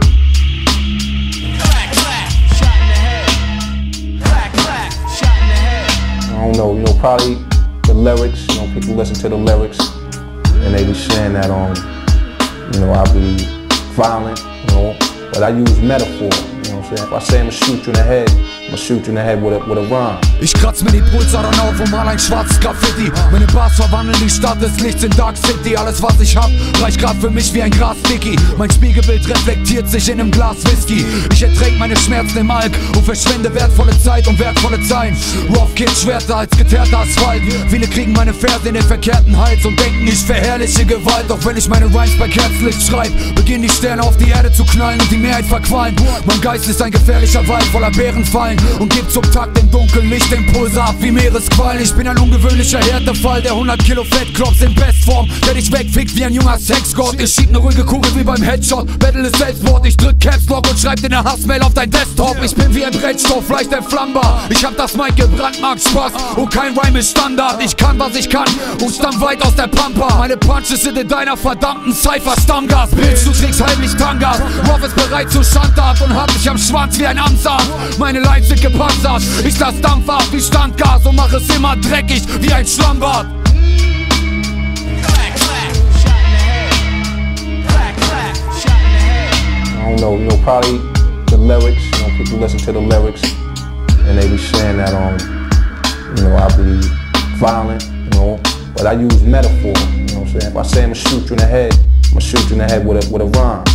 I don't know, you know, probably the lyrics, you know, people listen to the lyrics and they be saying that, um, you know, I be violent, you know, but I use metaphor, you know what I'm saying? If I say I'm gonna shoot you in the head, I'm gonna shoot you in the head with a, with a rhyme. Ich kratz mir die Pulsadern auf und mal ein schwarzes Graffiti. Meine Bars verwandeln die Stadt des Lichts in Dark City. Alles was ich hab, reicht grad für mich wie ein Gras-Sticky. Mein Spiegelbild reflektiert sich in einem Glas Whisky. Ich ertränk meine Schmerzen im Alk und verschwende wertvolle Zeit und wertvolle Zeiten. Rough Kids schwerter als geteerter Asphalt. Viele kriegen meine Verse in den verkehrten Hals und denken, ich verherrliche Gewalt. Doch wenn ich meine Rhymes bei Kerzenlicht schreib, beginnen die Sterne auf die Erde zu knallen und die Mehrheit verquallen. Mein Geist ist ein gefährlicher Wald voller Bärenfallen. und gib zum Takt im Dunkeln Lichtimpulse ab wie Meeresquallen. Ich bin ein ungewöhnlicher Härtefall, der hundert Kilo Fettklops in Bestform, der dich wegfickt wie ein junger Sexgott. Ich schieb ne ruhige Kugel wie beim Headshot, Battle ist Selbstmord. Ich drück Caps Lock und schreib dir ne Hassmail auf dein Desktop. Ich bin wie ein Brennstoff, leicht entflammbar. Ich hab das Mic gebrannt, mag Spaß und kein Rhyme ist Standard. Ich kann, was ich kann und stamm weit aus der Pampa. Meine Punches sind in deiner verdammten Cypher Stammgas. Bitch, du trägst heimlich Tangas. Rob ist bereit zur Schandtat und hab dich am Schwanz wie ein Amtsarzt. Meine Lines sind gepanzert, ich lass Dampf ab wie Standgas und mach es immer dreckig wie ein Schlammbad. I don't know, you know, probably the lyrics, you know, people listen to the lyrics and they be saying that, um, you know, I be violent, you know, but I use metaphor, you know what I'm saying? If I say I'm gonna shoot you in the head, I'm gonna shoot you in the head with a, with a rhyme.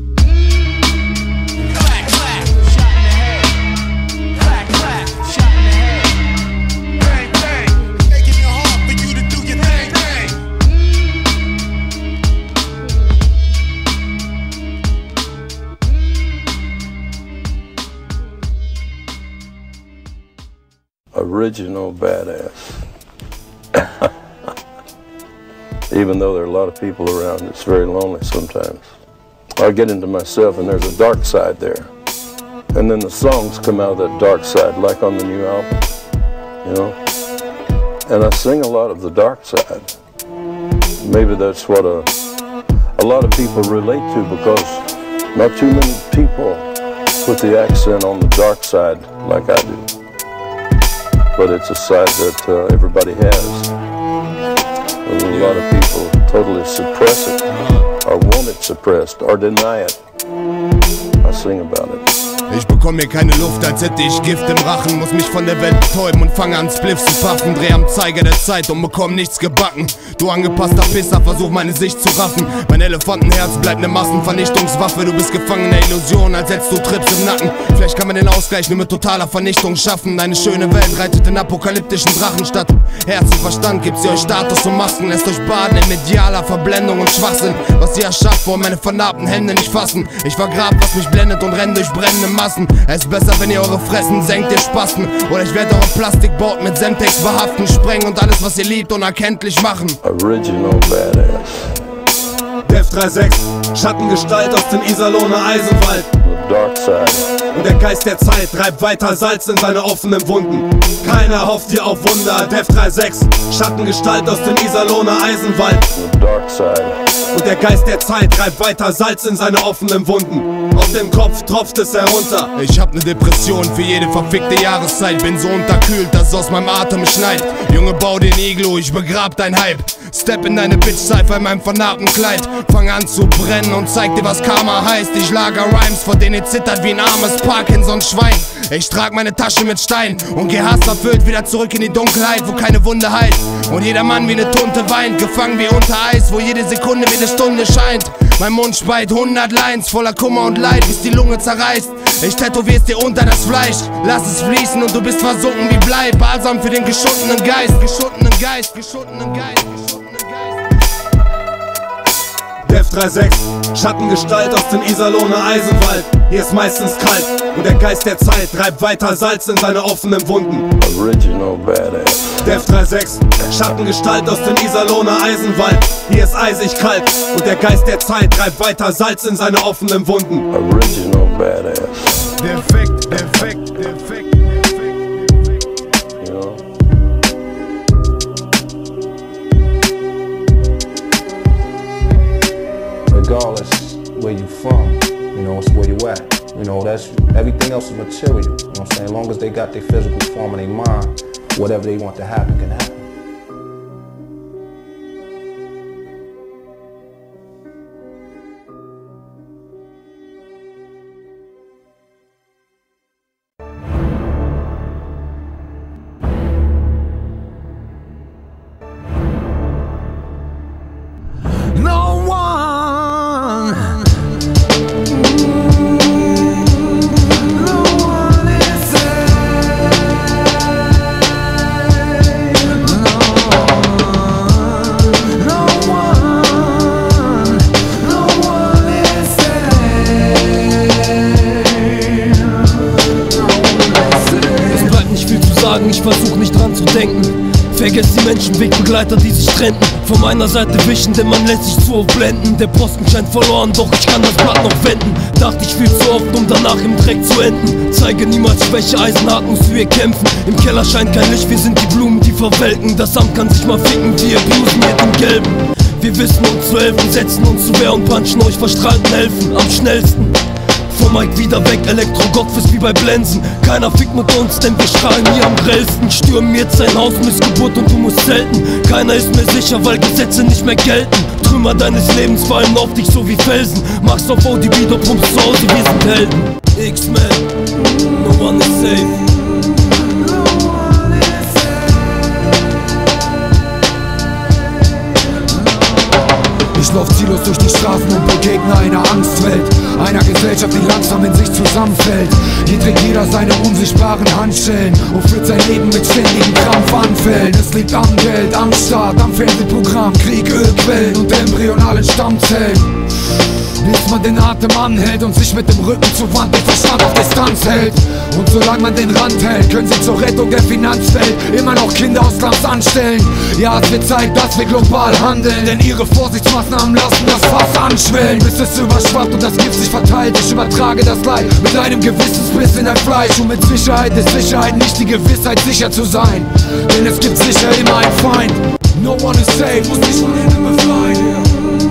Original badass. Even though there are a lot of people around, it's very lonely sometimes. I get into myself and there's a dark side there. And then the songs come out of that dark side, like on the new album, you know? And I sing a lot of the dark side. Maybe that's what a, a lot of people relate to, because not too many people put the accent on the dark side like I do. But it's a side that uh, everybody has. A lot of people totally suppress it, or want it suppressed, or deny it. I sing about it. Ich bekomm mir keine Luft, als hätte ich Gift im Rachen. Muss mich von der Welt betäuben und fange an Spliffs zu paffen. Dreh am Zeiger der Zeit und bekomm nichts gebacken. Du angepasster Pisser, versuch meine Sicht zu raffen. Mein Elefantenherz bleibt ne Massenvernichtungswaffe. Du bist gefangen in der Illusion, als hättest du Trips im Nacken. Vielleicht kann man den Ausgleich nur mit totaler Vernichtung schaffen. Deine schöne Welt reitet in apokalyptischen Drachen statt. Herz und Verstand gibt sie euch Status und Masken. Lässt euch baden in medialer Verblendung und Schwachsinn. Was ihr erschafft, wollen meine vernarbten Hände nicht fassen. Ich vergrab, was mich blendet und renn durch brennende Massen. Es ist besser, wenn ihr eure Fressen senkt, ihr Spasten. Oder ich werde eure Plastikbaut mit Semtex behaften, sprengen und alles, was ihr liebt, unerkenntlich machen. Original badass. Death drei sechs, Schattengestalt aus dem Iserlohner Eisenwald. The dark side. Und der Geist der Zeit treibt weiter Salz in seine offenen Wunden. Keiner hofft hier auf Wunder. Death drei sechs, Schattengestalt aus dem Iserlohner Eisenwald. The dark side. Und der Geist der Zeit treibt weiter Salz in seine offenen Wunden. Auf dem Kopf tropft es herunter. Ich hab ne Depression für jede verfickte Jahreszeit. Bin so unterkühlt, dass es aus meinem Atem schneit. Junge, bau den Iglu, ich begrab dein Hype. Step in deine Bitch-Cypher in meinem vernarbten Kleid. Fang an zu brennen und zeig dir, was Karma heißt. Ich lager Rhymes, vor denen ihr zittert wie ein armes Parkinson-Schwein. Ich trag meine Tasche mit Stein und geh hasserfüllt wieder zurück in die Dunkelheit, wo keine Wunde heilt. Und jeder Mann wie ne Tunte weint, gefangen wie unter Eis, wo jede Sekunde wie ne Stunde scheint. Mein Mund speit hundert Lines voller Kummer und Leid, bis die Lunge zerreißt. Ich tätowier's dir unter das Fleisch, lass es fließen und du bist versunken wie Blei. Balsam für den geschundenen Geist, geschundenen Geist, geschundenen Geist, geschundenen Geist. Death drei sechs, Schattengestalt aus dem Iserlohner Eisenwald. Hier ist meistens kalt und der Geist der Zeit treibt weiter Salz in seine offenen Wunden. Original badass. Death drei sechs, Schattengestalt aus dem Iserlohner Eisenwald. Hier ist eisig kalt und der Geist der Zeit treibt weiter Salz in seine offenen Wunden. Original badass. Defekt, defekt, defekt. Regardless where you from, you know, it's where you at. You know, that's everything else is material. You know what I'm saying? As long as they got their physical form in their mind, whatever they want to happen can happen. No one. No one listens. sagen, ich versuch nicht dran zu denken. Vergesst die Menschen, Wegbegleiter, die sich trennten. Von meiner Seite wischen, denn man lässt sich zu oft blenden. Der Posten scheint verloren, doch ich kann das Blatt noch wenden. Dachte ich viel zu oft, um danach im Dreck zu enden. Zeige niemals Schwäche, eisenhart musst wir kämpfen. Im Keller scheint kein Licht, wir sind die Blumen, die verwelken. Das Amt kann sich mal ficken, wir abusen mit dem Gelben. Wir wissen uns zu helfen, setzen uns zu Wehr und punchen euch verstrahlten Helfen am schnellsten. Vom Mike wieder weg, Elektro-Gottfist wie bei Blensen. Keiner fickt mit uns, denn wir strahlen hier am grellsten. Stürmen jetzt sein Haus, Missgeburt und du musst selten. Keiner ist mehr sicher, weil Gesetze nicht mehr gelten. Trümmer deines Lebens fallen auf dich so wie Felsen. Machst auf O D B, doch pumpst zu Hause, wir sind Helden. X-Men, no one is safe. Ich lauf ziellos durch die Straßen und begegne einer Angstwelt, einer Gesellschaft, die langsam in sich zusammenfällt. Hier trägt jeder seine unsichtbaren Handschellen und führt sein Leben mit ständigen Krampfanfällen. Es liegt am Geld, am Staat, am Fernsehprogramm, Krieg, Ölquellen und embryonalen Stammzellen. Bis man den Atem anhält und sich mit dem Rücken zur Wand den Verstand auf Distanz hält. Und solange man den Rand hält, können sie zur Rettung der Finanzwelt immer noch Kinder aus Slums anstellen. Ja, es wird Zeit, dass wir global handeln, denn ihre Vorsichtsmaßnahmen lassen das Fass anschwellen, bis es überschwappt und das Gift sich verteilt. Ich übertrage das Leid mit einem Gewissensbiss in dein Fleisch. Und mit Sicherheit ist Sicherheit nicht die Gewissheit, sicher zu sein, denn es gibt sicher immer einen Feind. No one is safe, muss nicht von innen befreien.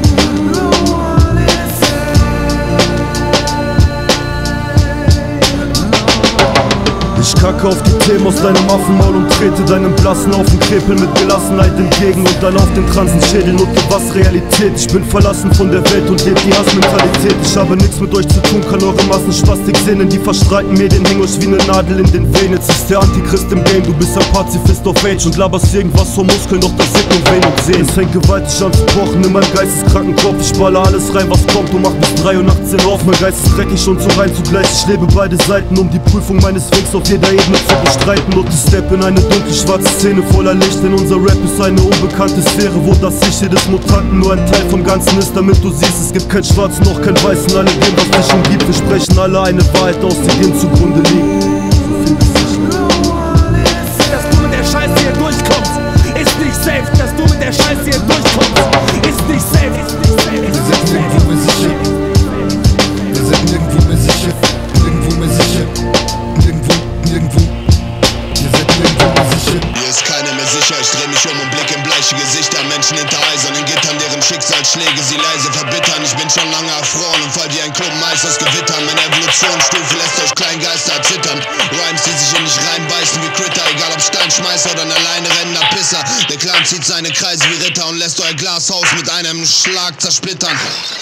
Ich kacke auf die Themen aus deinem Affenmaul und trete deinem blassen auf den Krepel mit Gelassenheit entgegen und dann auf den Transenschädel nutte was Realität. Ich bin verlassen von der Welt und lebe die Hassmentalität. Ich habe nichts mit euch zu tun, kann eure Massenspastik sehen, in die verstreiten Medien hängen euch wie ne Nadel in den Venen. Jetzt ist der Antichrist im Game, du bist ein Pazifist auf Age und laberst irgendwas von Muskeln, doch das sind nur Venen und Sehen. Es fängt gewaltig an zu pochen in meinem geisteskranken Kopf. Ich baller alles rein, was kommt und mach bis drei Uhr nachts den auf. Mein Geist ist dreckig und so rein zugleich. Ich lebe beide Seiten, um die Prüfung meines Wegs auf jeder Ebene zu bestreiten. Und ich step in eine dunkle schwarze Szene voller Licht, denn unser Rap ist eine unbekannte Sphäre, wo das Ich jedes Mutanten nur ein Teil vom Ganzen ist, damit du siehst, es gibt kein Schwarz noch kein Weiß in alledem, was dich umgibt. Wir sprechen alle eine Wahrheit aus, die dem zugrunde liegt. Dass du mit der Scheiße hier durchkommst, ist nicht safe. Dass du mit der Scheiße hier durchkommst, ist nicht safe. Wir sind nirgendwo mehr sicher. Wir sind nirgendwo mehr sicher. Nirgendwo mehr sicher. Nirgendwo, nirgendwo. Wir sind nirgendwo mehr sicher. Hier ist keiner mehr sicher. Ich dreh mich um und blick in bleiche Gesichter. Menschen hinter eisernen Gittern, deren Schicksalsschläge sie leise verbittern. Ich bin schon lange erfroren und fall wie ein Klumpen Eis aus Gewittern. Meine Evolutionsstufe lässt euch Kleingeister zittern. Rhymes, die sich in mich reinbeißen wie Critter. Egal ob Steinschmeißer oder ein alleine rennender Pisser. Der Clan zieht seine Kreise wie Ritter und lässt euer Glashaus mit einem Schlag zersplittern.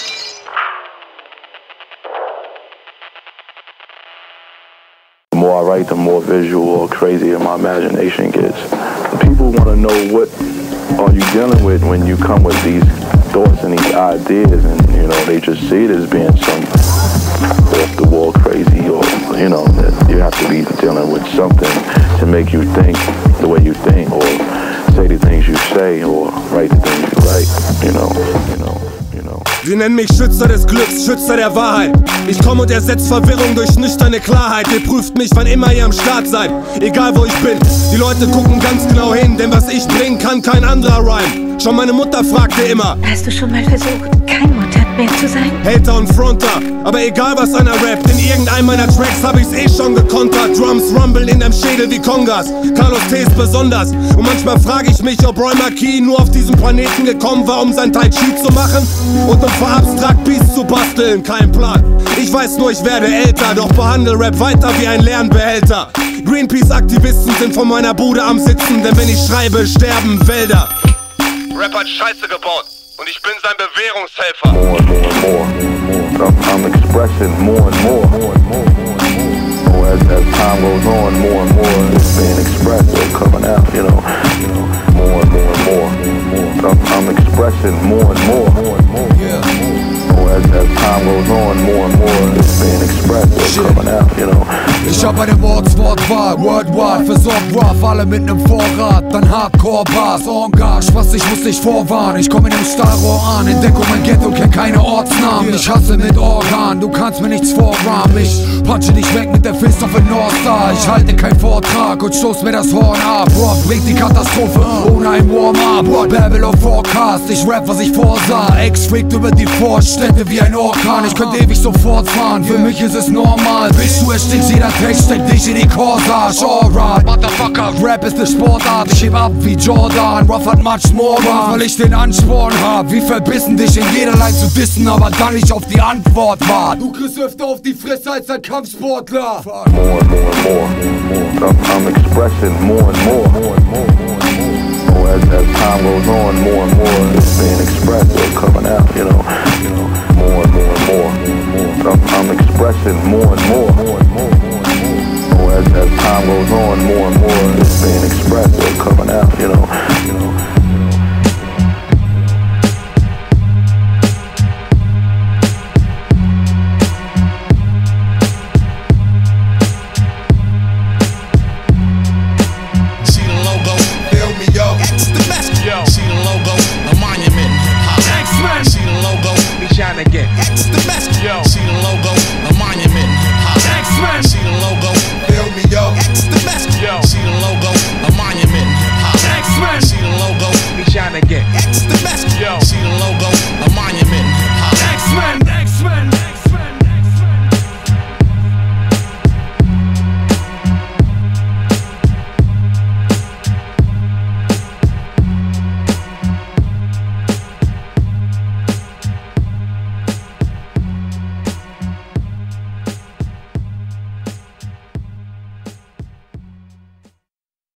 The more I write, the more visual or crazier my imagination gets. People want to know what are you dealing with when you come with these thoughts and these ideas, and you know they just see it as being some off the wall crazy, or you know that you have to be dealing with something to make you think the way you think, or say the things you say, or write the things you write. You know, you know. Sie nennen mich Schützer des Glücks, Schützer der Wahrheit. Ich komme und ersetze Verwirrung durch nüchterne Klarheit. Ihr prüft mich, wann immer ihr am Start seid, egal wo ich bin. Die Leute gucken ganz genau hin, denn was ich bring, kann kein anderer rhyme. Schon meine Mutter fragte immer: Hast du schon mal versucht, kein Mutant mehr zu sein? Hater und Fronter, aber egal was einer rappt, in irgendeinem meiner Tracks hab ich's eh schon gekontert. Drums rumbeln in deinem Schädel wie Kongas, Carlos T ist besonders. Und manchmal frage ich mich, ob Roy Marquis nur auf diesen Planeten gekommen war, um sein Tai Chi zu machen und um für abstrakt Beats zu basteln. Kein Plan, ich weiß nur, ich werde älter, doch behandle Rap weiter wie ein Lernbehälter. Greenpeace-Aktivisten sind vor meiner Bude am Sitzen, denn wenn ich schreibe, sterben Wälder. Rap hat Scheiße gebaut und ich bin sein Bewährungshelfer. More and more and more. I'm, I'm expressing more and more. More and more. So as, as time goes on, more and more is being expressed or coming out. You know, you know, more and more and more. I'm, I'm expressing more and more. More and more. Yeah. So as, as time goes on, more and more is being expressed or coming out. You know. Ich hab eine Mordswortwahl Worldwide, worldwide, versorgt rough, alle mit nem Vorrat. Dann Hardcore-Bars, Engage, was ich muss dich vorwarnen. Ich komm in dem Stahlrohr an, Entdeckung mein Ghetto, kenn keine Ortsnamen. Ich hasse mit Organ, du kannst mir nichts vorrahmen. Ich punche dich weg mit der Fist auf den North Star. Ich halte keinen Vortrag und stoß mir das Horn ab. Rock bringt die Katastrophe ohne ein Warm-up. Babylon Forecast, ich rap, was ich vorsah. Ex-Freakt über die Vorstädte wie ein Orkan. Ich könnte ewig so fortfahren, für mich ist es normal. Bist du erstickst, jeder Text steckt dich in die Corsage. Alright, Motherfucker, Rap ist ne Sportart. Ich heb ab wie Jordan, Ruff hat much more run, weil ich den Ansporn hab. Wie verbissen dich in jederlei zu dissen, aber dann nicht auf die Antwort wart. Du kriegst öfter auf die Fresse als ein Kampfsportler. More and more and more, more. I'm, I'm expressing more and more, more and more, more and more. Oh, as, as time goes on, more and more is being expressed or coming out, you know, you know, more and more and more, more. I'm, I'm expressing more and more, more and more, more and more. Oh, as, as time goes on, more and more is being expressed or coming out, you know, you know.